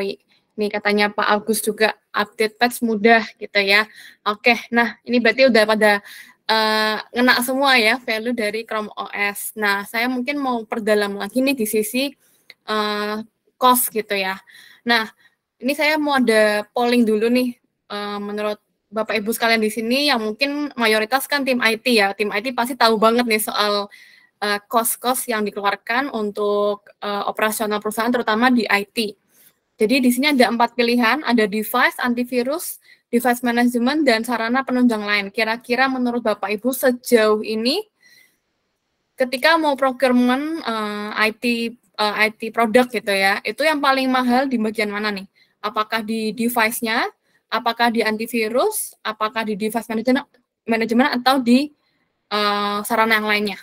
Nih katanya Pak Agus juga update patch mudah gitu ya. Oke, nah ini berarti udah pada uh, ngena semua ya value dari Chrome O S. Nah, saya mungkin mau perdalam lagi nih di sisi uh, cost gitu ya. Nah, ini saya mau ada polling dulu nih uh, menurut Bapak Ibu sekalian di sini yang mungkin mayoritas kan tim I T ya. Tim I T pasti tahu banget nih soal uh, cost-cost yang dikeluarkan untuk uh, operasional perusahaan terutama di I T. Jadi di sini ada empat pilihan, ada device, antivirus, device management, dan sarana penunjang lain. Kira-kira menurut Bapak Ibu sejauh ini, ketika mau procurement uh, I T uh, I T produk gitu ya, itu yang paling mahal di bagian mana nih? Apakah di device-nya, apakah di antivirus, apakah di device management, management atau di uh, sarana yang lainnya?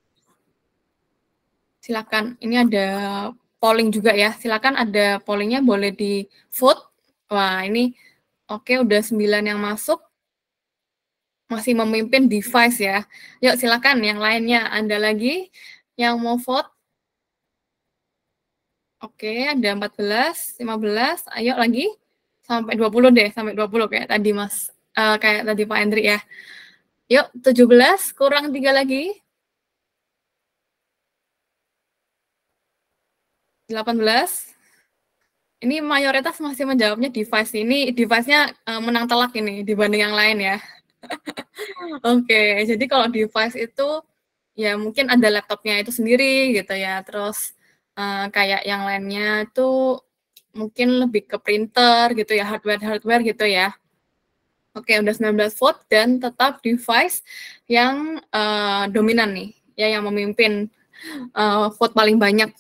Silakan, ini ada polling juga ya, silakan ada pollingnya boleh di vote. Wah ini oke okay, udah sembilan yang masuk, masih memimpin device ya. Yuk silakan yang lainnya, Anda lagi yang mau vote. Oke okay, ada empat belas, lima belas, ayo lagi sampai dua puluh deh, sampai dua puluh kayak tadi Mas, uh, kayak tadi Pak Hendrik ya. Yuk tujuh belas, kurang tiga lagi. delapan belas. Ini mayoritas masih menjawabnya device. Ini device-nya uh, menang telak ini dibanding yang lain ya. Oke, okay, jadi kalau device itu ya mungkin ada laptopnya itu sendiri gitu ya. Terus uh, kayak yang lainnya itu mungkin lebih ke printer gitu ya, hardware-hardware gitu ya. Oke, okay, udah sembilan belas vote dan tetap device yang uh, dominan nih, ya yang memimpin uh, vote paling banyak.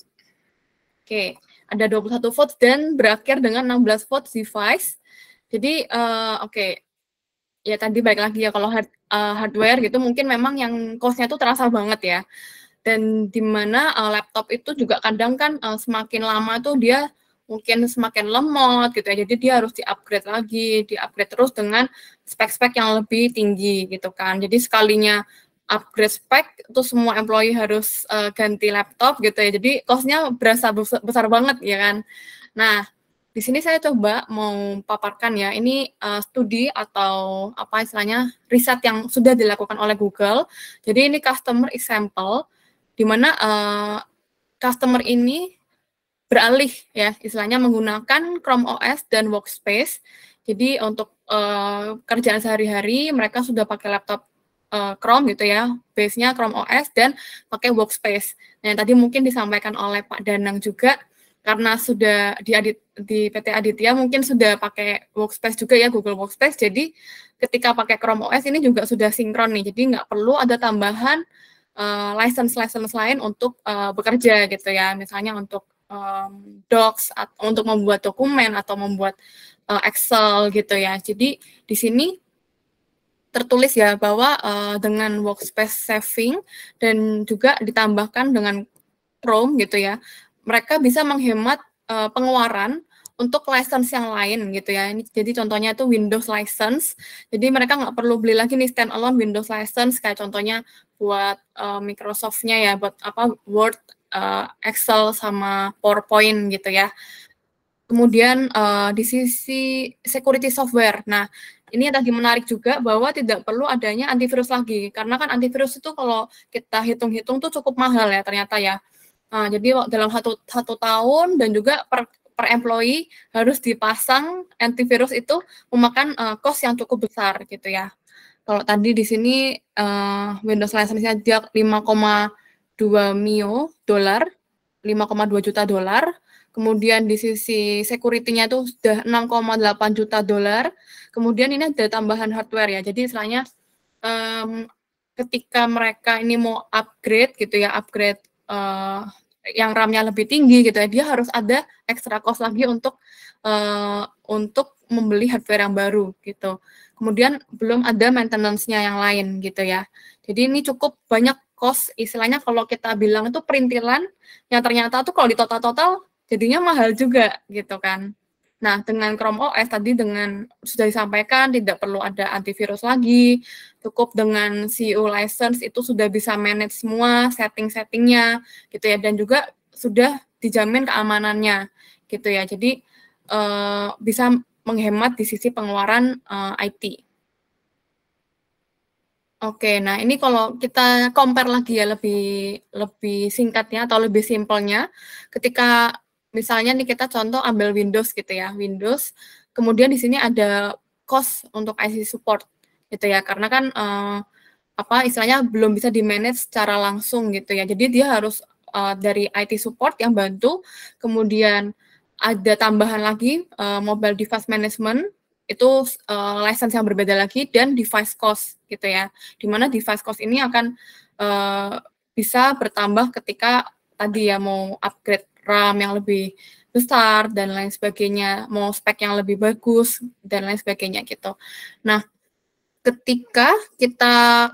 Oke, ada dua puluh satu votes dan berakhir dengan enam belas votes device. Jadi, uh, oke, okay. Ya tadi balik lagi ya, kalau hard, uh, hardware gitu mungkin memang yang cost-nya itu terasa banget ya. Dan di mana uh, laptop itu juga kadang kan uh, semakin lama tuh dia mungkin semakin lemot gitu ya. Jadi dia harus di-upgrade lagi, di-upgrade terus dengan spek-spek yang lebih tinggi gitu kan. Jadi sekalinya upgrade spek itu semua employee harus uh, ganti laptop gitu ya. Jadi cost-nya berasa besar, besar banget ya kan. Nah, di sini saya coba mau paparkan ya. Ini uh, studi atau apa istilahnya riset yang sudah dilakukan oleh Google. Jadi ini customer example di mana uh, customer ini beralih ya istilahnya menggunakan Chrome O S dan Workspace. Jadi untuk uh, kerjaan sehari-hari mereka sudah pakai laptop Uh, Chrome gitu ya, base-nya Chrome O S dan pakai Workspace. Nah, yang tadi mungkin disampaikan oleh Pak Danang juga, karena sudah di, Adit, di P T Aditya mungkin sudah pakai Workspace juga ya, Google Workspace, jadi ketika pakai Chrome O S ini juga sudah sinkron nih, jadi nggak perlu ada tambahan uh, license-license lain untuk uh, bekerja gitu ya, misalnya untuk um, Docs, atau untuk membuat dokumen, atau membuat uh, Excel gitu ya. Jadi di sini tertulis ya bahwa uh, dengan workspace saving dan juga ditambahkan dengan Chrome gitu ya, mereka bisa menghemat uh, pengeluaran untuk license yang lain gitu ya. Ini jadi contohnya itu Windows license. Jadi mereka nggak perlu beli lagi nih standalone Windows license kayak contohnya buat uh, Microsoft-nya ya, buat apa Word, uh, Excel sama PowerPoint gitu ya. Kemudian uh, di sisi security software. Nah, ini yang tadi menarik juga bahwa tidak perlu adanya antivirus lagi, karena kan antivirus itu kalau kita hitung-hitung tuh cukup mahal ya ternyata ya. Nah, jadi dalam satu, satu tahun dan juga per, per employee harus dipasang antivirus itu memakan uh, cost yang cukup besar gitu ya. Kalau tadi di sini uh, Windows license-nya dia lima koma dua mio dolar, lima koma dua juta dolar. Kemudian di sisi security-nya itu sudah enam koma delapan juta dolar. Kemudian ini ada tambahan hardware ya. Jadi istilahnya um, ketika mereka ini mau upgrade gitu ya, upgrade uh, yang RAM-nya lebih tinggi gitu ya, dia harus ada extra cost lagi untuk uh, untuk membeli hardware yang baru gitu. Kemudian belum ada maintenance-nya yang lain gitu ya. Jadi ini cukup banyak cost, istilahnya kalau kita bilang itu perintilan yang ternyata tuh kalau di total-total jadinya mahal juga gitu kan. Nah, dengan Chrome O S tadi dengan sudah disampaikan tidak perlu ada antivirus lagi, cukup dengan C E U license itu sudah bisa manage semua setting-settingnya gitu ya, dan juga sudah dijamin keamanannya gitu ya. Jadi uh, bisa menghemat di sisi pengeluaran uh, I T. Oke, nah ini kalau kita compare lagi ya lebih lebih singkatnya atau lebih simpelnya, ketika misalnya nih kita contoh ambil Windows gitu ya, Windows, kemudian di sini ada cost untuk I T support gitu ya, karena kan uh, apa istilahnya belum bisa di-manage secara langsung gitu ya, jadi dia harus uh, dari I T support yang bantu, kemudian ada tambahan lagi uh, mobile device management, itu uh, license yang berbeda lagi, dan device cost gitu ya, dimana device cost ini akan uh, bisa bertambah ketika tadi ya mau upgrade RAM yang lebih besar dan lain sebagainya, mau spek yang lebih bagus dan lain sebagainya gitu. Nah, ketika kita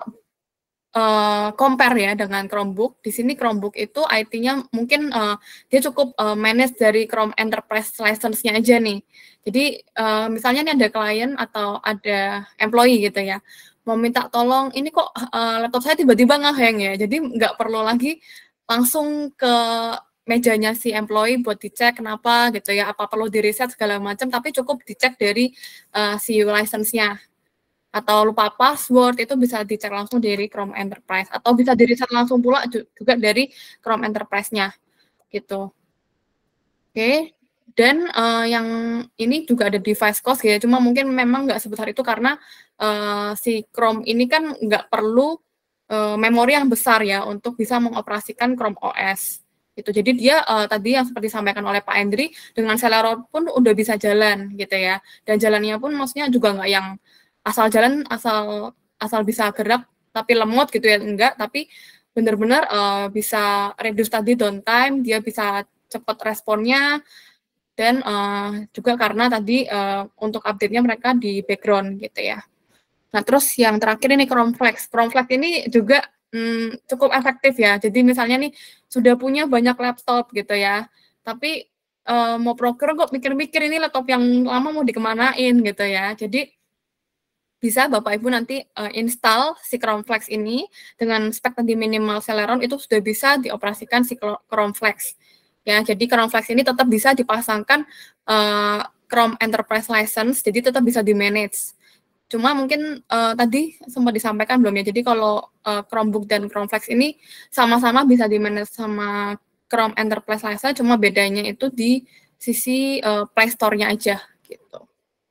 uh, compare ya dengan Chromebook, di sini Chromebook itu I T-nya mungkin uh, dia cukup uh, manage dari Chrome Enterprise license-nya aja nih. Jadi uh, misalnya nih ada klien atau ada employee gitu ya, mau minta tolong, ini kok uh, laptop saya tiba-tiba nge-hang ya, jadi nggak perlu lagi langsung ke mejanya si employee buat dicek kenapa gitu ya, apa perlu di-reset segala macam, tapi cukup dicek dari uh, si license-nya. Atau lupa password, itu bisa dicek langsung dari Chrome Enterprise, atau bisa di-reset langsung pula juga dari Chrome Enterprise-nya, gitu. Oke, dan uh, yang ini juga ada device cost ya, cuma mungkin memang nggak sebesar itu karena uh, si Chrome ini kan nggak perlu uh, memori yang besar ya untuk bisa mengoperasikan Chrome O S. Gitu. Jadi dia uh, tadi yang seperti disampaikan oleh Pak Endri, dengan Celeron pun udah bisa jalan gitu ya, dan jalannya pun maksudnya juga nggak yang asal jalan, asal asal bisa gerak tapi lemot gitu ya, enggak, tapi benar-benar uh, bisa reduce tadi downtime, dia bisa cepat responnya, dan uh, juga karena tadi uh, untuk update-nya mereka di background gitu ya. Nah terus yang terakhir ini Chrome Flex. Chrome Flex ini juga hmm, cukup efektif ya, jadi misalnya nih sudah punya banyak laptop gitu ya, tapi uh, mau proker kok mikir-mikir ini laptop yang lama mau dikemanain gitu ya, jadi bisa Bapak Ibu nanti uh, install si Chrome Flex ini dengan spek tadi minimal Celeron, itu sudah bisa dioperasikan si Chrome Flex. Ya, jadi Chrome Flex ini tetap bisa dipasangkan uh, Chrome Enterprise License, jadi tetap bisa di-manage. Cuma mungkin uh, tadi sempat disampaikan belum ya, jadi kalau uh, Chromebook dan Chrome Flex ini sama-sama bisa di-manage sama Chrome Enterprise License, cuma bedanya itu di sisi uh, Play Store-nya aja gitu.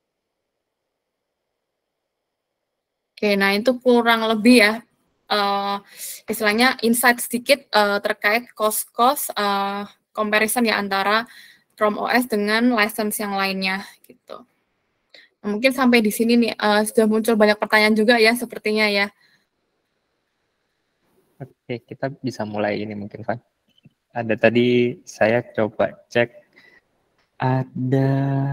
Oke, nah itu kurang lebih ya, uh, istilahnya insight sedikit uh, terkait cost-cost uh, comparison ya antara Chrome O S dengan license yang lainnya gitu. Nah, mungkin sampai di sini nih uh, sudah muncul banyak pertanyaan juga ya sepertinya ya. Oke, kita bisa mulai ini mungkin Pak. Ada tadi saya coba cek ada.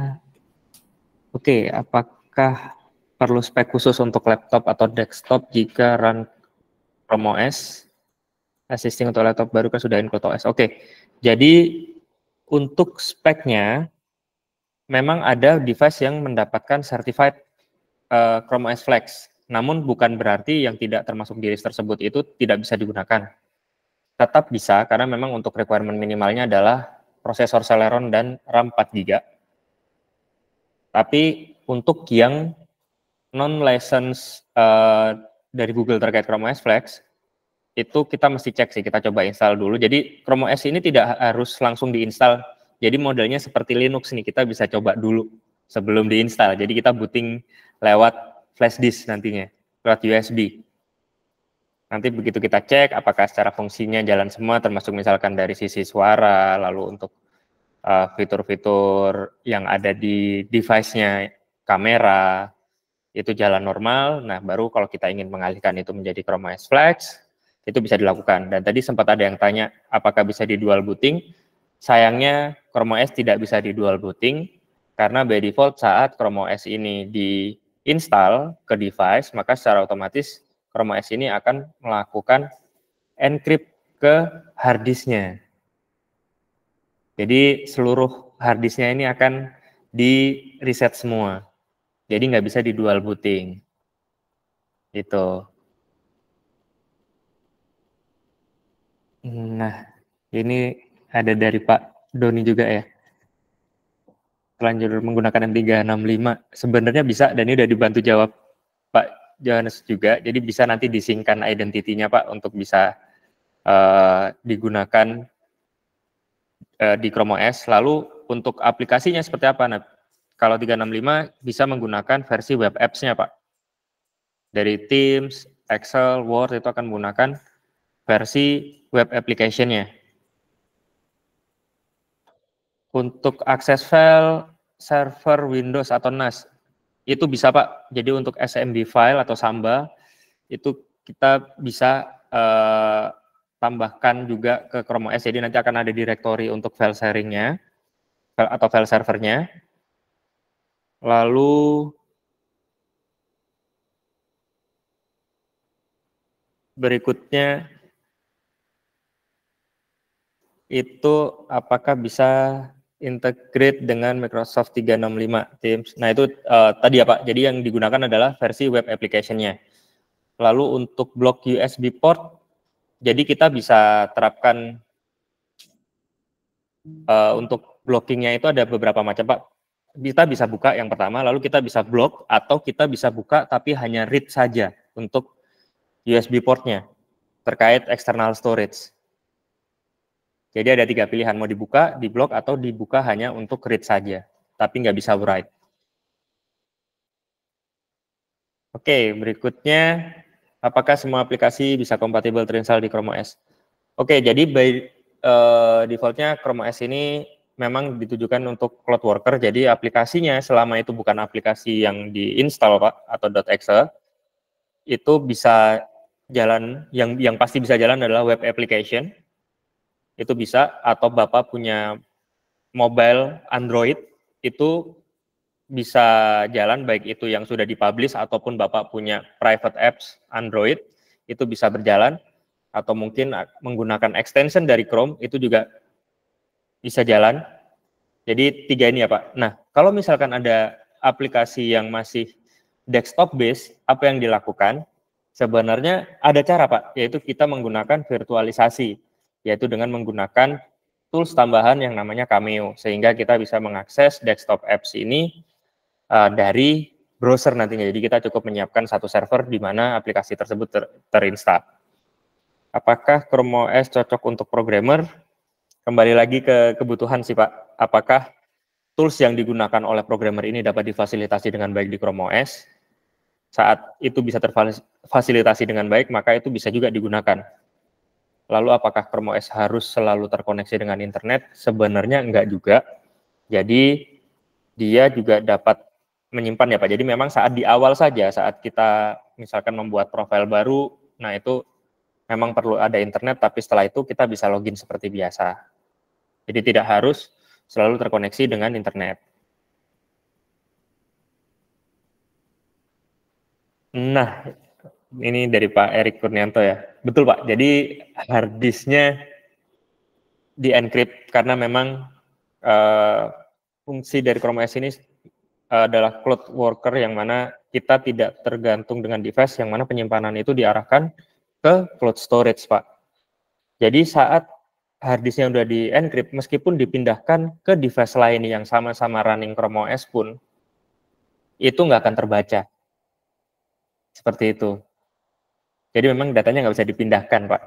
Oke, apakah perlu spek khusus untuk laptop atau desktop jika run Chrome O S? Assisting untuk laptop baru kan sudah include O S. Oke, jadi untuk speknya memang ada device yang mendapatkan certified uh, Chrome O S Flex. Namun bukan berarti yang tidak termasuk di list tersebut itu tidak bisa digunakan. Tetap bisa karena memang untuk requirement minimalnya adalah prosesor Celeron dan RAM empat giga. Tapi untuk yang non-license uh, dari Google terkait Chrome O S Flex, itu kita mesti cek sih, kita coba install dulu. Jadi Chrome O S ini tidak harus langsung diinstal. Jadi modelnya seperti Linux nih, kita bisa coba dulu sebelum diinstal. Jadi kita booting lewat flash disk nantinya, lewat U S B. Nanti begitu kita cek apakah secara fungsinya jalan semua, termasuk misalkan dari sisi suara, lalu untuk uh, fitur-fitur yang ada di device-nya, kamera, itu jalan normal. Nah, baru kalau kita ingin mengalihkan itu menjadi Chrome O S Flex, itu bisa dilakukan. Dan tadi sempat ada yang tanya, apakah bisa di dual booting? Sayangnya, Chrome O S tidak bisa di dual booting, karena by default saat Chrome O S ini di-install ke device, maka secara otomatis Chrome O S ini akan melakukan encrypt ke hard disk-nya. Jadi seluruh hard disk-nya ini akan di-reset semua. Jadi nggak bisa di dual booting. Gitu. Nah, ini ada dari Pak Doni juga ya. terlanjur menggunakan M tiga enam lima? Sebenarnya bisa, dan ini udah dibantu jawab Pak Johannes juga. Jadi bisa nanti disingkan identitinya Pak untuk bisa uh, digunakan uh, di Chrome O S. Lalu untuk aplikasinya seperti apa? Nah, kalau tiga enam lima bisa menggunakan versi web apps-nya Pak. Dari Teams, Excel, Word itu akan menggunakan versi web application-nya. Untuk akses file server Windows atau N A S itu bisa Pak. Jadi untuk S M D file atau Samba itu kita bisa uh, tambahkan juga ke Chrome O S. Jadi nanti akan ada directory untuk file sharing-nya atau file servernya. Lalu berikutnya itu apakah bisa integrate dengan Microsoft tiga enam lima Teams. Nah itu uh, tadi ya Pak, jadi yang digunakan adalah versi web application-nya. Lalu untuk blok U S B port, jadi kita bisa terapkan uh, untuk blockingnya itu ada beberapa macam Pak. Kita bisa buka yang pertama, lalu kita bisa blok, atau kita bisa buka tapi hanya read saja untuk U S B port-nya terkait external storage. Jadi ada tiga pilihan, mau dibuka, diblok, atau dibuka hanya untuk read saja, tapi nggak bisa write. Oke, berikutnya, apakah semua aplikasi bisa kompatibel terinstall di Chrome O S? Oke, jadi by uh, defaultnya Chrome O S ini memang ditujukan untuk cloud worker, jadi aplikasinya selama itu bukan aplikasi yang diinstal Pak, atau .exe, itu bisa jalan, yang yang pasti bisa jalan adalah web application, itu bisa, atau Bapak punya mobile Android, itu bisa jalan, baik itu yang sudah dipublish ataupun Bapak punya private apps Android, itu bisa berjalan, atau mungkin menggunakan extension dari Chrome, itu juga bisa jalan. Jadi tiga ini ya Pak. Nah, kalau misalkan ada aplikasi yang masih desktop based, apa yang dilakukan? Sebenarnya ada cara Pak, yaitu kita menggunakan virtualisasi, yaitu dengan menggunakan tools tambahan yang namanya Cameo, sehingga kita bisa mengakses desktop apps ini uh, dari browser nantinya. Jadi kita cukup menyiapkan satu server di mana aplikasi tersebut ter terinstall. Apakah Chrome O S cocok untuk programmer? Kembali lagi ke kebutuhan sih Pak. Apakah tools yang digunakan oleh programmer ini dapat difasilitasi dengan baik di Chrome O S? Saat itu bisa terfasilitasi dengan baik, maka itu bisa juga digunakan. Lalu apakah Chrome O S harus selalu terkoneksi dengan internet? Sebenarnya enggak juga. Jadi dia juga dapat menyimpan ya Pak. Jadi memang saat di awal saja, saat kita misalkan membuat profil baru, nah itu memang perlu ada internet, tapi setelah itu kita bisa login seperti biasa. Jadi tidak harus selalu terkoneksi dengan internet. Nah, ini dari Pak Erik Kurnianto ya. Betul Pak, jadi hard disknya di-encrypt karena memang uh, fungsi dari Chrome O S ini uh, adalah cloud worker yang mana kita tidak tergantung dengan device, yang mana penyimpanan itu diarahkan ke cloud storage Pak. Jadi saat hard disknya sudah di-encrypt, meskipun dipindahkan ke device lain yang sama-sama running Chrome O S pun, itu nggak akan terbaca. Seperti itu. Jadi memang datanya nggak bisa dipindahkan, Pak.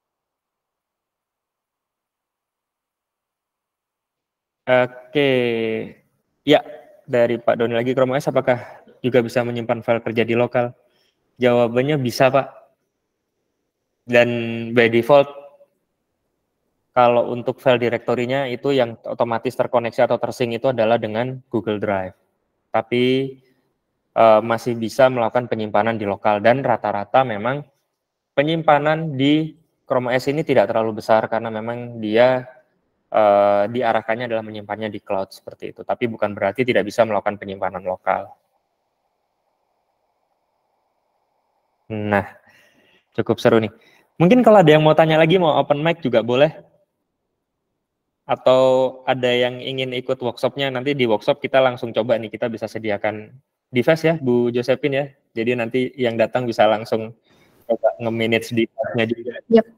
Oke, ya dari Pak Doni lagi, Chrome O S apakah juga bisa menyimpan file kerja di lokal? Jawabannya bisa, Pak. Dan by default, kalau untuk file direktorinya itu yang otomatis terkoneksi atau tersync itu adalah dengan Google Drive. Tapi uh, masih bisa melakukan penyimpanan di lokal, dan rata-rata memang penyimpanan di Chrome O S ini tidak terlalu besar karena memang dia uh, diarahkannya adalah menyimpannya di cloud seperti itu. Tapi bukan berarti tidak bisa melakukan penyimpanan lokal. Nah, cukup seru nih. Mungkin kalau ada yang mau tanya lagi, mau open mic juga boleh. Atau ada yang ingin ikut workshopnya, nanti di workshop kita langsung coba nih, kita bisa sediakan device ya, Bu Josephine ya. Jadi nanti yang datang bisa langsung coba nge-manage device-nya juga. Yep.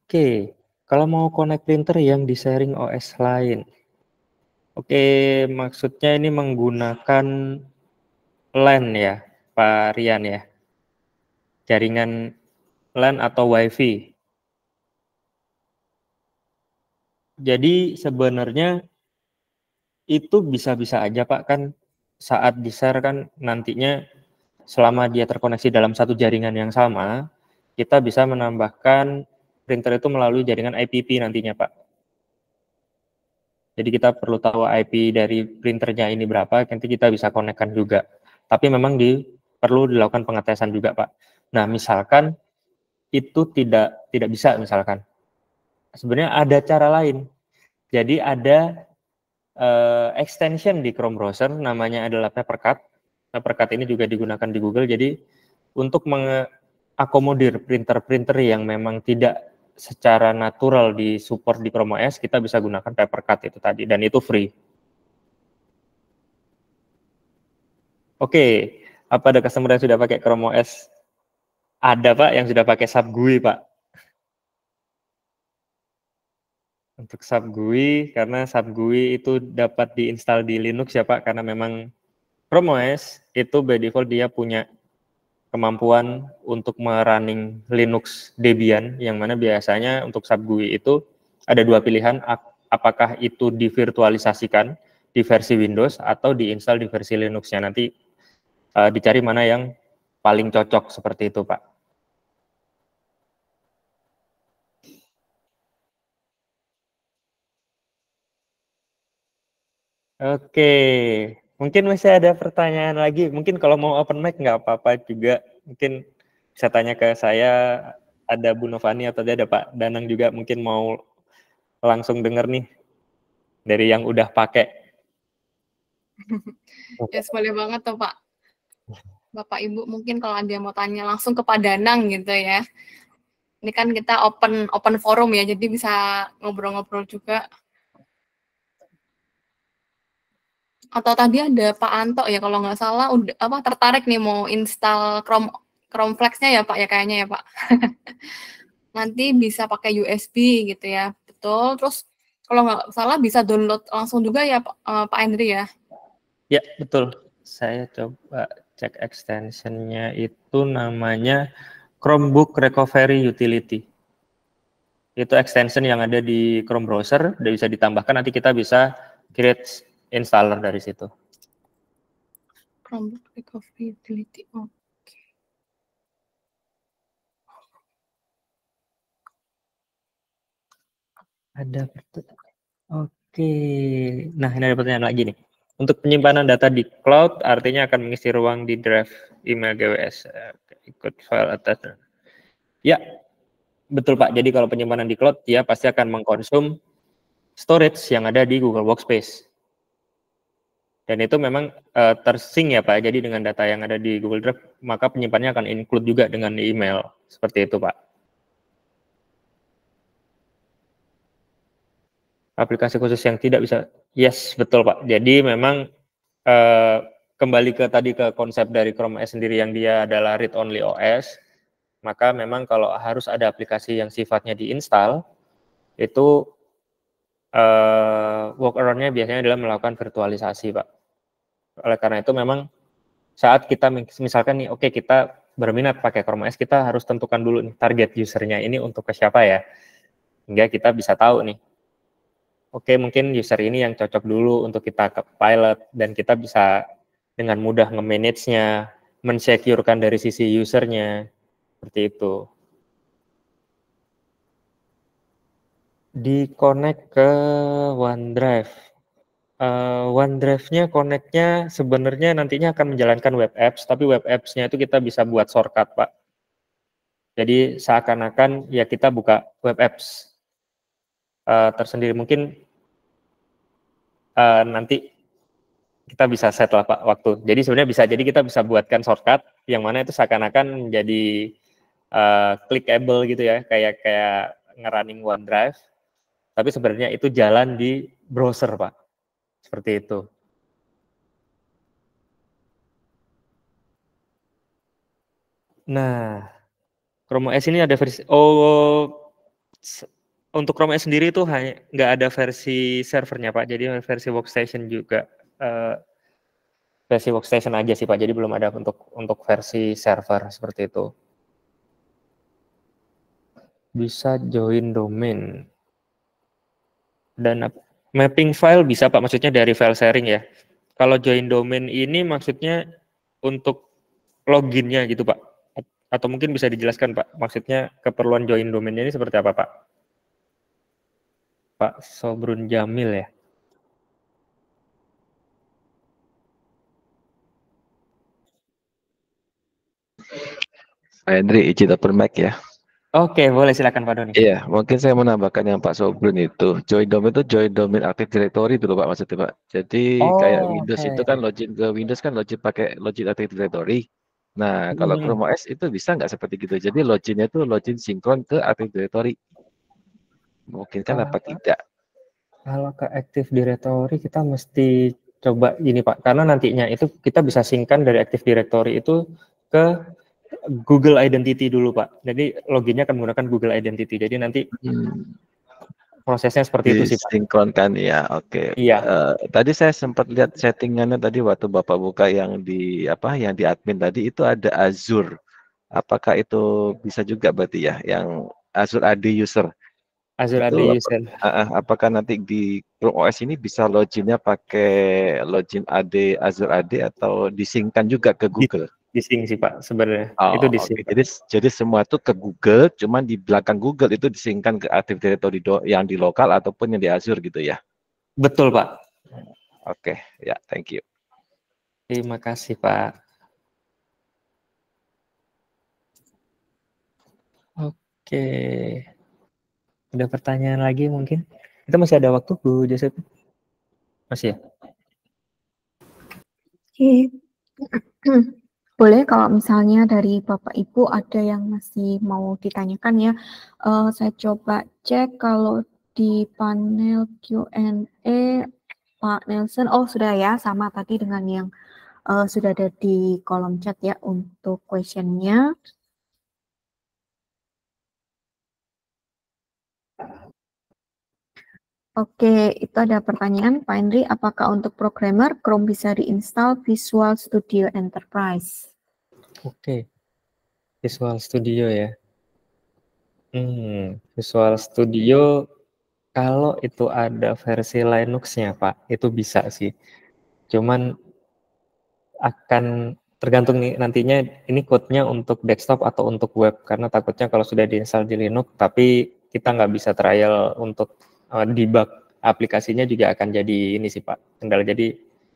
Oke, kalau mau connect printer yang di sharing O S lain. Oke, maksudnya ini menggunakan LAN ya, Pak Rian ya? Jaringan LAN atau WiFi. Jadi sebenarnya itu bisa-bisa aja Pak, kan saat di-share kan nantinya selama dia terkoneksi dalam satu jaringan yang sama, kita bisa menambahkan printer itu melalui jaringan I P V nantinya Pak. Jadi kita perlu tahu I P dari printernya ini berapa, nanti kita bisa konekkan juga. Tapi memang di, perlu dilakukan pengetesan juga Pak. Nah misalkan itu tidak tidak bisa misalkan, sebenarnya ada cara lain. Jadi ada uh, extension di Chrome browser, namanya adalah Papercut. Papercut ini juga digunakan di Google, jadi untuk mengakomodir printer-printer yang memang tidak secara natural di support di Chrome O S, kita bisa gunakan Papercut itu tadi, dan itu free. Oke, apa ada customer yang sudah pakai Chrome O S? Ada Pak, yang sudah pakai sub G U I Pak. Untuk sub G U I, karena sub G U I itu dapat diinstal di Linux ya Pak, karena memang Chrome O S itu by default dia punya kemampuan untuk merunning Linux Debian, yang mana biasanya untuk sub G U I itu ada dua pilihan, apakah itu divirtualisasikan di versi Windows atau diinstal di versi Linux-nya. Nanti uh, dicari mana yang paling cocok seperti itu Pak. Oke, mungkin masih ada pertanyaan lagi. Mungkin kalau mau open mic nggak apa-apa juga. Mungkin bisa tanya ke saya, ada Bu Novani atau ada Pak Danang juga mungkin mau langsung denger nih dari yang udah pakai. Yes, boleh banget tuh Pak. Bapak Ibu mungkin kalau ada yang mau tanya langsung ke Pak Danang gitu ya. Ini kan kita open open forum ya, jadi bisa ngobrol-ngobrol juga. Atau tadi ada Pak Anto ya, kalau nggak salah udah apa tertarik nih mau install Chrome Chrome Flex-nya ya Pak ya kayaknya ya Pak. Nanti bisa pakai U S B gitu ya, betul. Terus kalau nggak salah bisa download langsung juga ya Pak, uh, Pak Andri ya? Ya betul. Saya coba cek extensionnya itu namanya Chromebook Recovery Utility. Itu extension yang ada di Chrome browser, dan bisa ditambahkan nanti kita bisa create installer dari situ. Chromebook Recovery Utility. Oke. Okay. Ada pertanyaan. Oke. Nah, ini ada pertanyaan lagi nih. Untuk penyimpanan data di cloud artinya akan mengisi ruang di drive email G W S. Ikut file attachment. Ya, betul Pak. Jadi kalau penyimpanan di cloud dia pasti akan mengkonsum storage yang ada di Google Workspace. Dan itu memang uh, tersync ya Pak. Jadi dengan data yang ada di Google Drive, maka penyimpanannya akan include juga dengan email. Seperti itu Pak. Aplikasi khusus yang tidak bisa, yes betul Pak. Jadi memang uh, kembali ke tadi ke konsep dari Chrome O S sendiri yang dia adalah read only O S, maka memang kalau harus ada aplikasi yang sifatnya diinstal, itu uh, workaround-nya biasanya adalah melakukan virtualisasi Pak. Oleh karena itu memang saat kita misalkan nih, oke okay, kita berminat pakai Chrome O S, kita harus tentukan dulu nih target usernya ini untuk ke siapa ya, hingga kita bisa tahu nih, oke okay, mungkin user ini yang cocok dulu untuk kita ke pilot, dan kita bisa dengan mudah nge-manage-nya, men-securekan dari sisi usernya, seperti itu. Di-connect ke OneDrive. Uh, OneDrive-nya connect-nya sebenarnya nantinya akan menjalankan web apps, tapi web apps-nya itu kita bisa buat shortcut, Pak. Jadi seakan-akan ya kita buka web apps uh, tersendiri. Mungkin uh, nanti kita bisa set lah Pak waktu. Jadi sebenarnya bisa, jadi kita bisa buatkan shortcut yang mana itu seakan-akan menjadi uh, clickable gitu ya, kayak kayak ngerunning OneDrive. Tapi sebenarnya itu jalan di browser Pak. Seperti itu. Nah, Chrome O S ini ada versi, oh untuk Chrome O S sendiri itu hanya nggak ada versi servernya Pak, jadi versi workstation juga uh, versi workstation aja sih Pak, jadi belum ada untuk untuk versi server seperti itu. Bisa join domain dan mapping file bisa Pak, maksudnya dari file sharing ya. Kalau join domain ini maksudnya untuk loginnya gitu Pak, atau mungkin bisa dijelaskan Pak, maksudnya keperluan join domainnya ini seperti apa Pak? Pak Sobrun Jamil ya. Pak Hendri, izin open mic ya. Oke, boleh silakan Pak Doni. Iya, mungkin saya menambahkan yang Pak Sobrun itu. Join domain itu join domain Active Directory dulu Pak maksudnya Pak. Jadi kayak Oh, Windows oke. itu kan login ke Windows kan login pakai login Active Directory. Nah, kalau Hmm. Chrome O S itu bisa nggak seperti gitu? Jadi loginnya itu login sinkron ke Active Directory. Mungkin kan apa tidak? Kalau ke Active Directory kita mesti coba ini Pak, karena nantinya itu kita bisa synckan dari Active Directory itu ke Google Identity dulu Pak. Jadi loginnya akan menggunakan Google Identity. Jadi nanti Hmm. prosesnya seperti itu sih Pak. Disinkronkan ya, oke. Iya. Uh, tadi saya sempat lihat settingannya tadi waktu Bapak buka yang di apa yang di admin tadi itu ada Azure. Apakah itu bisa juga berarti ya yang Azure A D user? Azure Itu A D apa, user. uh, apakah nanti di Chrome O S ini bisa loginnya pakai login A D Azure A D atau disingkan juga ke Google? Di sync sih Pak sebenarnya. Oh, Itu di oke. sync. Jadi jadi semua itu ke Google, cuman di belakang Google itu disingkan ke Active Directory do, yang di lokal ataupun yang di Azure gitu ya. Betul Pak. Oke, ya, thank you. Terima kasih Pak. Oke. Ada pertanyaan lagi mungkin? Kita masih ada waktu Bu Joseph? Masih ya? Oke. Boleh kalau misalnya dari Bapak Ibu ada yang masih mau ditanyakan ya. Uh, saya coba cek kalau di panel Q and A Pak Nelson, oh sudah ya, sama tadi dengan yang uh, sudah ada di kolom chat ya untuk questionnya. Oke, itu ada pertanyaan Pak Henry, apakah untuk programmer Chrome bisa diinstal Visual Studio Enterprise? Oke, Visual Studio ya. Hmm, Visual Studio kalau itu ada versi Linux-nya Pak, itu bisa sih. Cuman akan tergantung nih nantinya ini code-nya untuk desktop atau untuk web, karena takutnya kalau sudah diinstal di Linux tapi kita nggak bisa trial untuk uh, debug aplikasinya juga akan jadi ini sih Pak, kendala. Jadi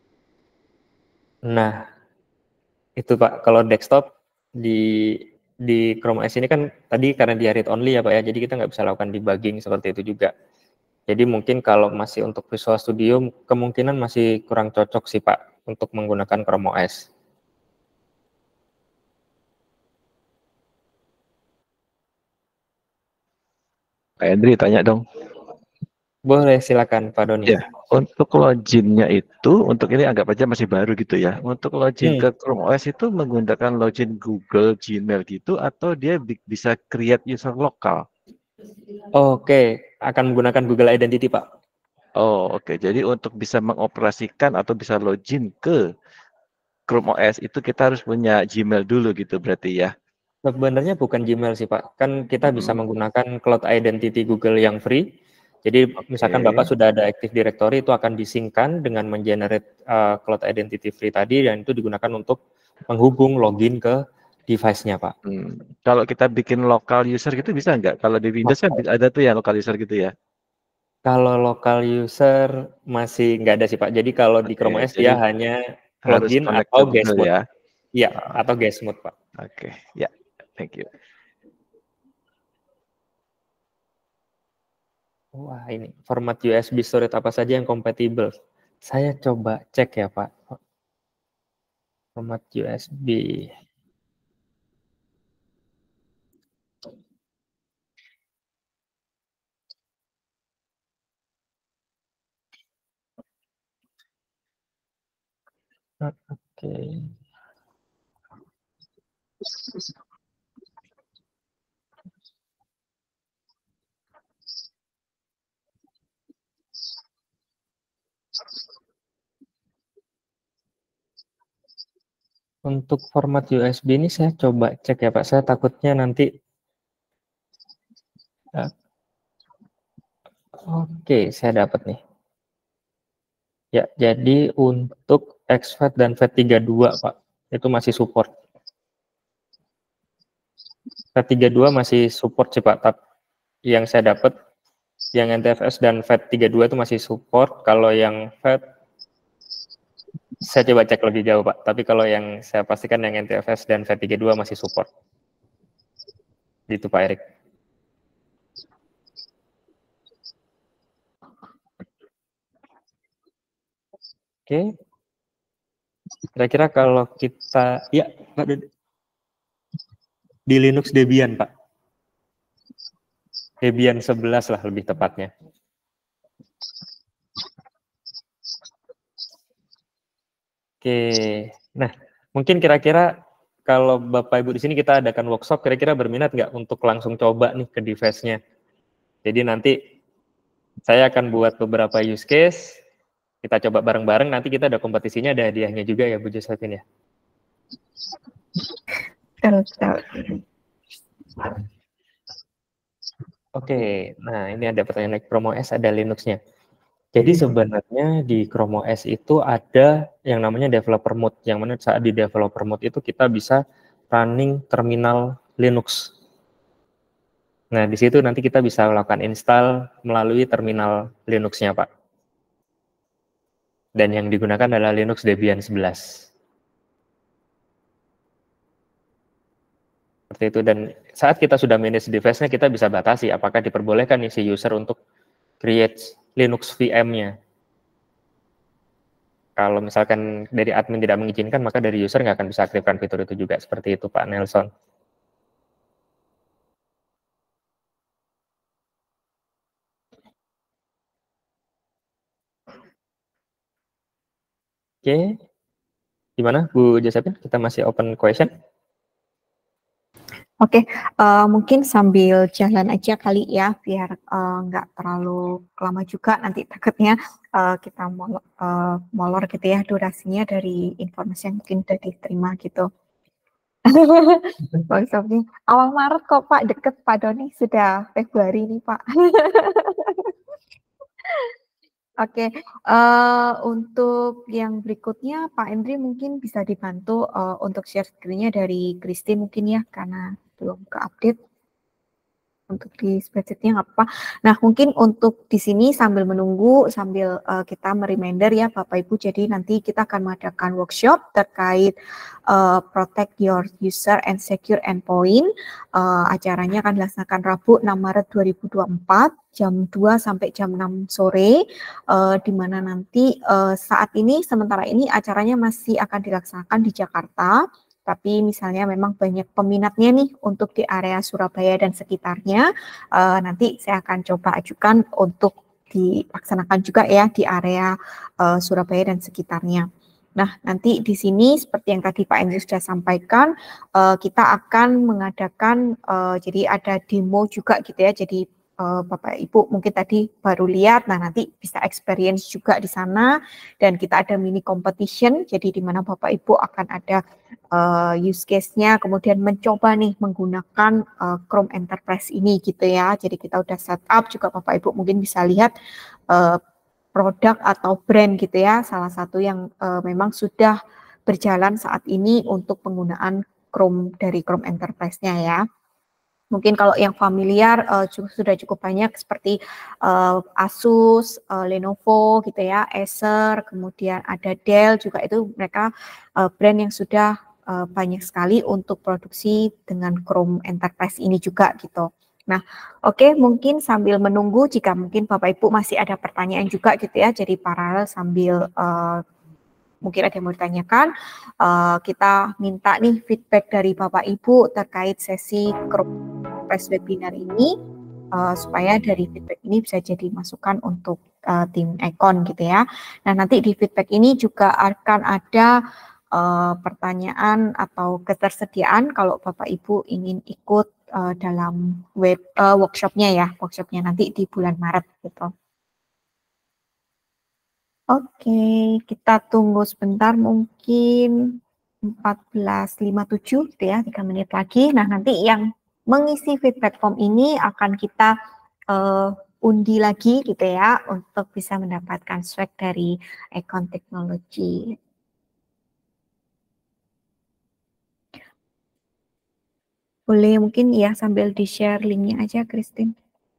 nah itu Pak, kalau desktop di di Chrome O S ini kan tadi karena dia read only ya Pak ya, jadi kita nggak bisa lakukan debugging seperti itu juga. Jadi mungkin kalau masih untuk Visual Studio kemungkinan masih kurang cocok sih Pak untuk menggunakan Chrome O S. Pak Hendri tanya dong. Boleh, silakan Pak Doni. Ya, untuk loginnya itu, untuk ini anggap aja masih baru gitu ya. Untuk login Hmm. ke Chrome O S itu menggunakan login Google, Gmail gitu, atau dia bi bisa create user lokal? Oke, akan menggunakan Google Identity Pak. Oh, oke. Jadi untuk bisa mengoperasikan atau bisa login ke Chrome O S itu kita harus punya Gmail dulu gitu berarti ya. Sebenarnya bukan Gmail sih Pak, kan kita Hmm. bisa menggunakan Cloud Identity Google yang free. Jadi Oke. misalkan Bapak sudah ada Active Directory, itu akan disingkan dengan mengenerate uh, Cloud Identity free tadi, dan itu digunakan untuk menghubung login ke device-nya Pak. Hmm. Kalau kita bikin local user gitu bisa nggak? Kalau di Windows kan ada tuh ya local user gitu ya. Kalau local user masih nggak ada sih Pak. Jadi kalau Oke, di Chrome O S jadi dia hanya harus login connect atau ke guest Google mode. ya. Iya, Oh. atau guest mode Pak. Oke, ya, thank you. Wah, ini format U S B storage apa saja yang kompatibel? Saya coba cek ya Pak. Format U S B. Oke. Okay. untuk format U S B ini saya coba cek ya Pak, saya takutnya nanti. Oke, saya dapat nih. Ya, jadi untuk X FAT dan FAT tiga puluh dua Pak, itu masih support. FAT tiga puluh dua masih support sih Pak, tapi yang saya dapat yang N T F S dan FAT tiga puluh dua itu masih support. Kalau yang FAT saya coba cek lebih jauh Pak, tapi kalau yang saya pastikan yang N T F S dan FAT tiga puluh dua masih support. Gitu Pak Erik. Oke. Kira-kira kalau kita, ya Pak Dede. Di Linux Debian Pak. Debian sebelas lah lebih tepatnya. Oke, nah mungkin kira-kira kalau Bapak Ibu di sini kita adakan workshop, kira-kira berminat nggak untuk langsung coba nih ke device-nya. Jadi nanti saya akan buat beberapa use case, kita coba bareng-bareng, nanti kita ada kompetisinya, ada hadiahnya juga ya Bu Josephine ya. Oke, nah ini ada pertanyaan Chrome O S, ada Linux-nya. Jadi sebenarnya di Chrome O S itu ada yang namanya developer mode, yang mana saat di developer mode itu kita bisa running terminal Linux. Nah, di situ nanti kita bisa melakukan install melalui terminal Linux-nya, Pak. Dan yang digunakan adalah Linux Debian sebelas. Seperti itu, dan saat kita sudah manage device-nya, kita bisa batasi apakah diperbolehkan nih si user untuk create Linux V M-nya. Kalau misalkan dari admin tidak mengizinkan, maka dari user nggak akan bisa aktifkan fitur itu juga. Seperti itu, Pak Nelson. Oke, gimana Bu Josephine? Kita masih open question? Oke, uh, mungkin sambil jalan aja kali ya, biar uh, nggak terlalu lama juga, nanti takutnya uh, kita molor, uh, molor gitu ya durasinya dari informasi yang mungkin sudah diterima gitu. Workshopnya awal Maret kok Pak, deket Pak Doni, sudah Februari nih Pak. Oke, uh, untuk yang berikutnya Pak Endri mungkin bisa dibantu uh, untuk share screen-nya dari Christine mungkin ya, karena belum ke-update untuk di spreadsheet-nya nggak apa-apa. Nah, mungkin untuk di sini sambil menunggu, sambil uh, kita mereminder ya Bapak Ibu, jadi nanti kita akan mengadakan workshop terkait uh, protect your user and secure endpoint. Uh, acaranya akan dilaksanakan Rabu enam Maret dua ribu dua puluh empat jam dua sampai jam enam sore, uh, di mana nanti uh, saat ini, sementara ini acaranya masih akan dilaksanakan di Jakarta. Tapi misalnya memang banyak peminatnya nih untuk di area Surabaya dan sekitarnya, uh, nanti saya akan coba ajukan untuk dilaksanakan juga ya di area uh, Surabaya dan sekitarnya. Nah, nanti di sini seperti yang tadi Pak Endri sudah sampaikan, uh, kita akan mengadakan, uh, jadi ada demo juga gitu ya, jadi uh, Bapak Ibu mungkin tadi baru lihat, nah nanti bisa experience juga di sana, dan kita ada mini competition, jadi di mana Bapak Ibu akan ada uh, use case-nya, kemudian mencoba nih menggunakan uh, Chrome Enterprise ini gitu ya, jadi kita udah set up juga Bapak Ibu mungkin bisa lihat uh, produk atau brand gitu ya, salah satu yang uh, memang sudah berjalan saat ini untuk penggunaan Chrome dari Chrome Enterprise-nya ya. Mungkin kalau yang familiar uh, sudah cukup banyak seperti uh, Asus, uh, Lenovo gitu ya, Acer, kemudian ada Dell juga, itu mereka uh, brand yang sudah uh, banyak sekali untuk produksi dengan Chrome Enterprise ini juga gitu. Nah, oke, okay, mungkin sambil menunggu jika mungkin Bapak Ibu masih ada pertanyaan juga gitu ya, jadi paralel sambil uh, mungkin ada yang mau ditanyakan, uh, kita minta nih feedback dari Bapak Ibu terkait sesi Chrome Enterprise webinar ini, uh, supaya dari feedback ini bisa jadi masukan untuk uh, tim Econ gitu ya. Nah, nanti di feedback ini juga akan ada uh, pertanyaan atau ketersediaan kalau Bapak Ibu ingin ikut uh, dalam web uh, workshopnya ya, workshopnya nanti di bulan Maret gitu. Oke, kita tunggu sebentar mungkin empat belas lima puluh tujuh gitu ya, tiga menit lagi. Nah, nanti yang mengisi feedback form ini akan kita uh, undi lagi gitu ya untuk bisa mendapatkan swag dari Econ Technology. Boleh mungkin ya sambil di-share linknya aja, Christine.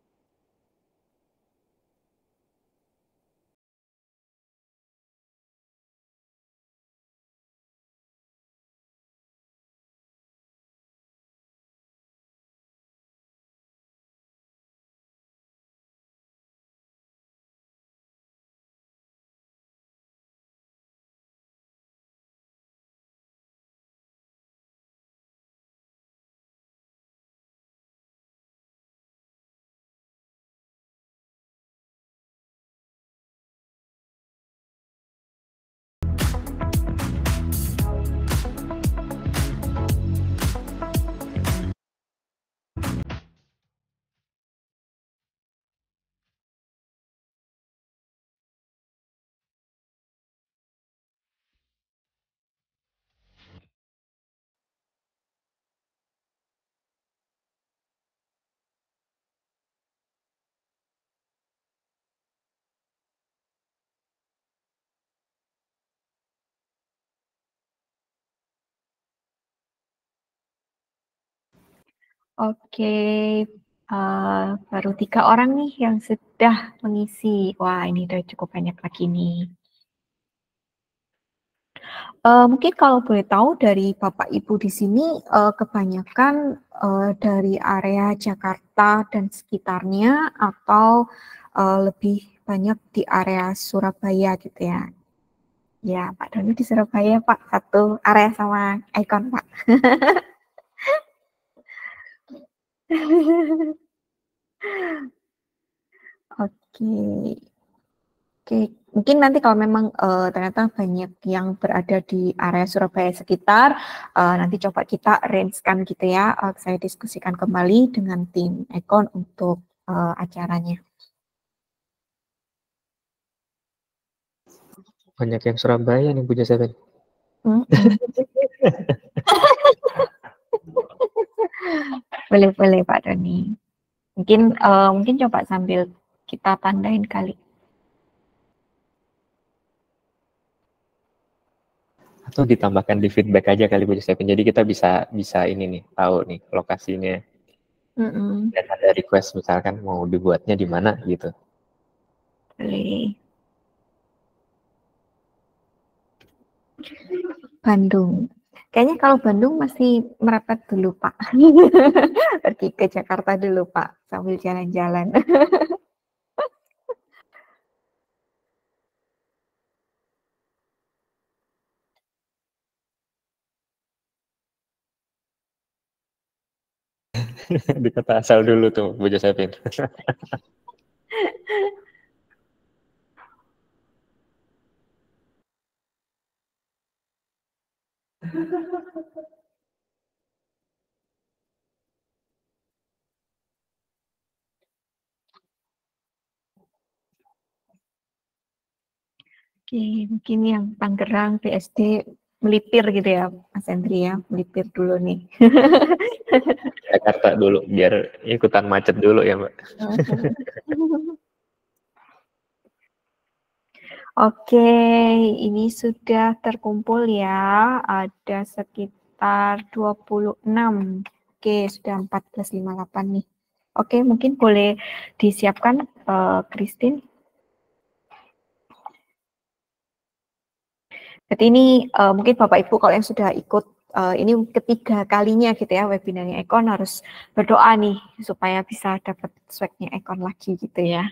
Oke, uh, baru tiga orang nih yang sudah mengisi. Wah, ini udah cukup banyak lagi nih. Uh, mungkin kalau boleh tahu dari Bapak Ibu di sini, uh, kebanyakan uh, dari area Jakarta dan sekitarnya atau uh, lebih banyak di area Surabaya gitu ya? Ya, Pak Doni di Surabaya, Pak. Satu area sama Icon, Pak. Oke. Oke, mungkin nanti kalau memang uh, ternyata banyak yang berada di area Surabaya sekitar, uh, nanti coba kita arrange-kan gitu ya. Uh, saya diskusikan kembali dengan tim Econ untuk uh, acaranya. Banyak yang Surabaya nih Bu Jasabin. Hmm. Boleh, boleh Pak Doni. Mungkin uh, mungkin coba sambil kita tandain kali. Atau ditambahkan di feedback aja kali Bu Jasabin. Jadi kita bisa bisa ini nih tahu nih lokasinya. Mm-mm. Dan ada request misalkan mau dibuatnya di mana gitu. Boleh. Bandung. Kayaknya kalau Bandung masih merepet dulu, Pak. Pergi ke Jakarta dulu, Pak, sambil jalan-jalan. Di kota asal dulu tuh Bu Jasabin. Oke, mungkin yang Tangerang, B S D, melipir gitu ya, Mas Hendri ya, melipir dulu nih. Jakarta dulu biar ikutan macet dulu ya Mbak. Oke, ini sudah terkumpul ya, ada sekitar dua puluh enam. Oke, sudah empat belas lima puluh delapan nih. Oke, mungkin boleh disiapkan, uh, Christine. Jadi ini uh, mungkin Bapak Ibu kalau yang sudah ikut uh, ini ketiga kalinya gitu ya webinarnya Econ harus berdoa nih supaya bisa dapat swagnya Econ lagi gitu ya.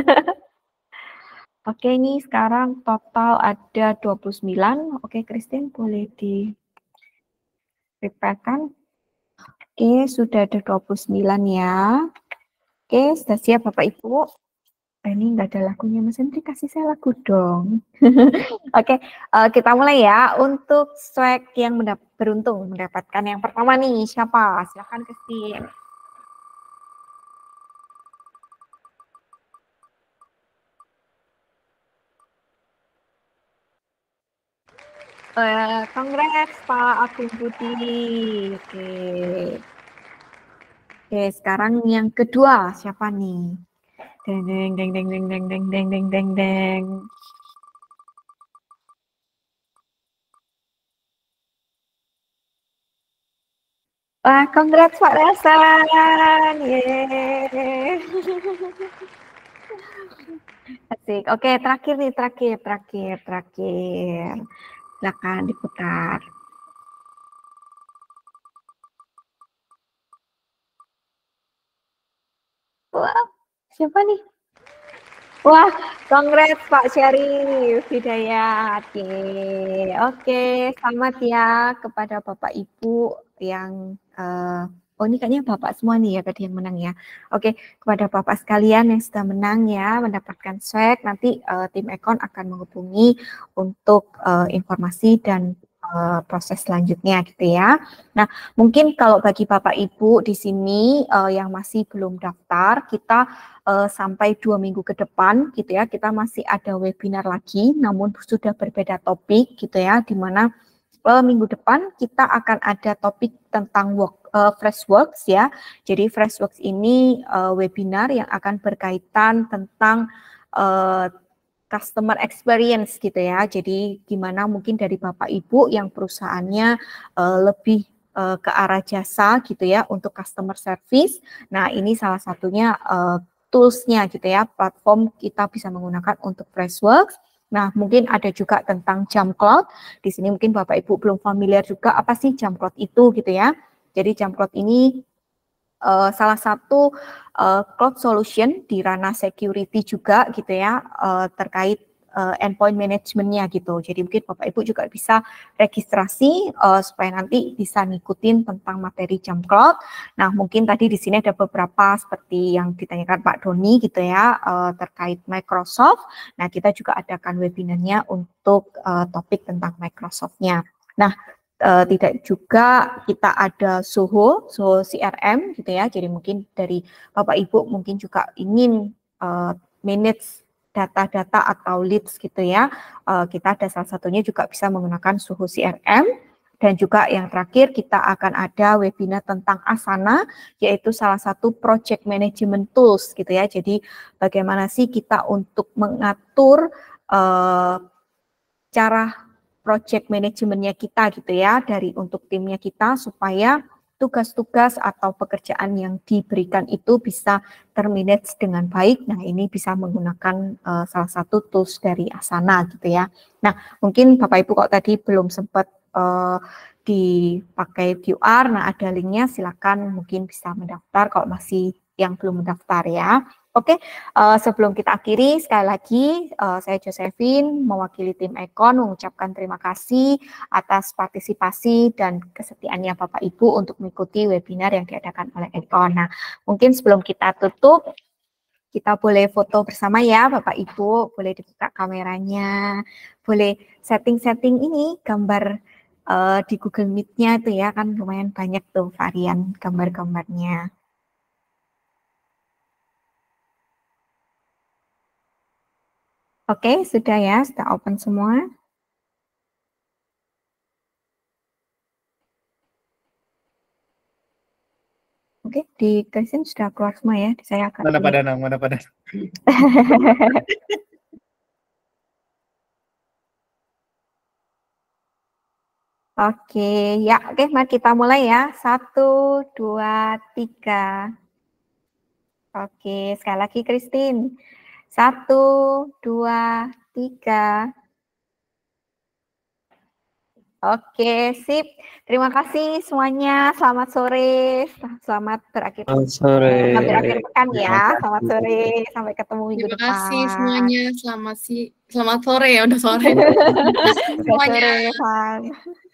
Oke, ini sekarang total ada dua puluh sembilan. Oke, Christine boleh di prepare-kan. Oke, sudah ada dua puluh sembilan ya. Oke, sudah siap Bapak Ibu. Eh, ini nggak ada lagunya, Mas Hendri, kasih saya lagu dong. Oke, uh, kita mulai ya. Untuk swag yang mendap beruntung mendapatkan yang pertama nih, siapa? Silahkan Christine. Uh, congrats Pak Agung Budi. Oke. Oke, sekarang yang kedua siapa nih? Deng deng deng deng deng deng deng deng deng deng deng. Wah, congrats Pak Rasan. Yeay. Asik. Oke, terakhir nih, terakhir, terakhir, terakhir. Silakan diputar. Wah, siapa nih? Wah, congrats Pak Syarif Hidayat. Oke, oke, selamat ya kepada Bapak Ibu yang uh, oh ini kayaknya Bapak semua nih ya tadi yang menang ya. Oke, kepada Bapak sekalian yang sudah menang ya mendapatkan swag, nanti uh, tim Ekon akan menghubungi untuk uh, informasi dan uh, proses selanjutnya gitu ya. Nah, mungkin kalau bagi Bapak Ibu di sini uh, yang masih belum daftar, kita uh, sampai dua minggu ke depan gitu ya, kita masih ada webinar lagi, namun sudah berbeda topik gitu ya, di mana uh, minggu depan kita akan ada topik tentang work, uh, Freshworks ya. Jadi Freshworks ini uh, webinar yang akan berkaitan tentang uh, customer experience gitu ya. Jadi gimana mungkin dari Bapak Ibu yang perusahaannya uh, lebih uh, ke arah jasa gitu ya untuk customer service. Nah, ini salah satunya uh, tools-nya gitu ya, platform kita bisa menggunakan untuk Freshworks. Nah, mungkin ada juga tentang Jamcloud. Di sini mungkin Bapak Ibu belum familiar juga apa sih Jamcloud itu gitu ya. Jadi Jamcloud ini Uh, salah satu uh, cloud solution di ranah security juga gitu ya, uh, terkait uh, endpoint managementnya gitu. Jadi mungkin Bapak Ibu juga bisa registrasi uh, supaya nanti bisa ngikutin tentang materi Jamcloud. Nah, mungkin tadi di sini ada beberapa seperti yang ditanyakan Pak Doni gitu ya, uh, terkait Microsoft. Nah, kita juga adakan webinarnya untuk uh, topik tentang Microsoft-nya. Nah, Uh, tidak juga kita ada Soho, Soho C R M gitu ya. Jadi mungkin dari Bapak Ibu mungkin juga ingin uh, manage data-data atau leads gitu ya. Uh, kita ada salah satunya juga bisa menggunakan Soho C R M. Dan juga yang terakhir kita akan ada webinar tentang Asana, yaitu salah satu project management tools gitu ya. Jadi bagaimana sih kita untuk mengatur uh, cara project manajemennya kita gitu ya, dari untuk timnya kita supaya tugas-tugas atau pekerjaan yang diberikan itu bisa termanage dengan baik. Nah, ini bisa menggunakan uh, salah satu tools dari Asana gitu ya. Nah, mungkin Bapak Ibu kok tadi belum sempat uh, dipakai Q R, nah ada linknya, silakan mungkin bisa mendaftar kalau masih yang belum mendaftar ya. Oke, uh, sebelum kita akhiri, sekali lagi uh, saya Josephine mewakili tim Ekon mengucapkan terima kasih atas partisipasi dan kesetiaannya Bapak Ibu untuk mengikuti webinar yang diadakan oleh Ekon. Nah, mungkin sebelum kita tutup, kita boleh foto bersama ya Bapak Ibu, boleh dibuka kameranya, boleh setting-setting ini gambar uh, di Google Meet-nya itu ya, kan lumayan banyak tuh varian gambar-gambarnya. Oke, sudah ya, sudah open semua. Oke, di Christine sudah keluar semua ya, saya akan... Mana pada nang, mana pada. Oke, ya, oke, mari kita mulai ya. Satu, dua, tiga. Oke, sekali lagi Christine. Satu, dua, tiga. Oke, sip. Terima kasih semuanya. Selamat sore. Selamat berakhir. Selamat sore. Selamat berakhir pekan ya. Selamat sore. Sampai ketemu minggu depan. Terima kasih semuanya. Selamat sih. Selamat sore ya. Udah sore. Selamat sore.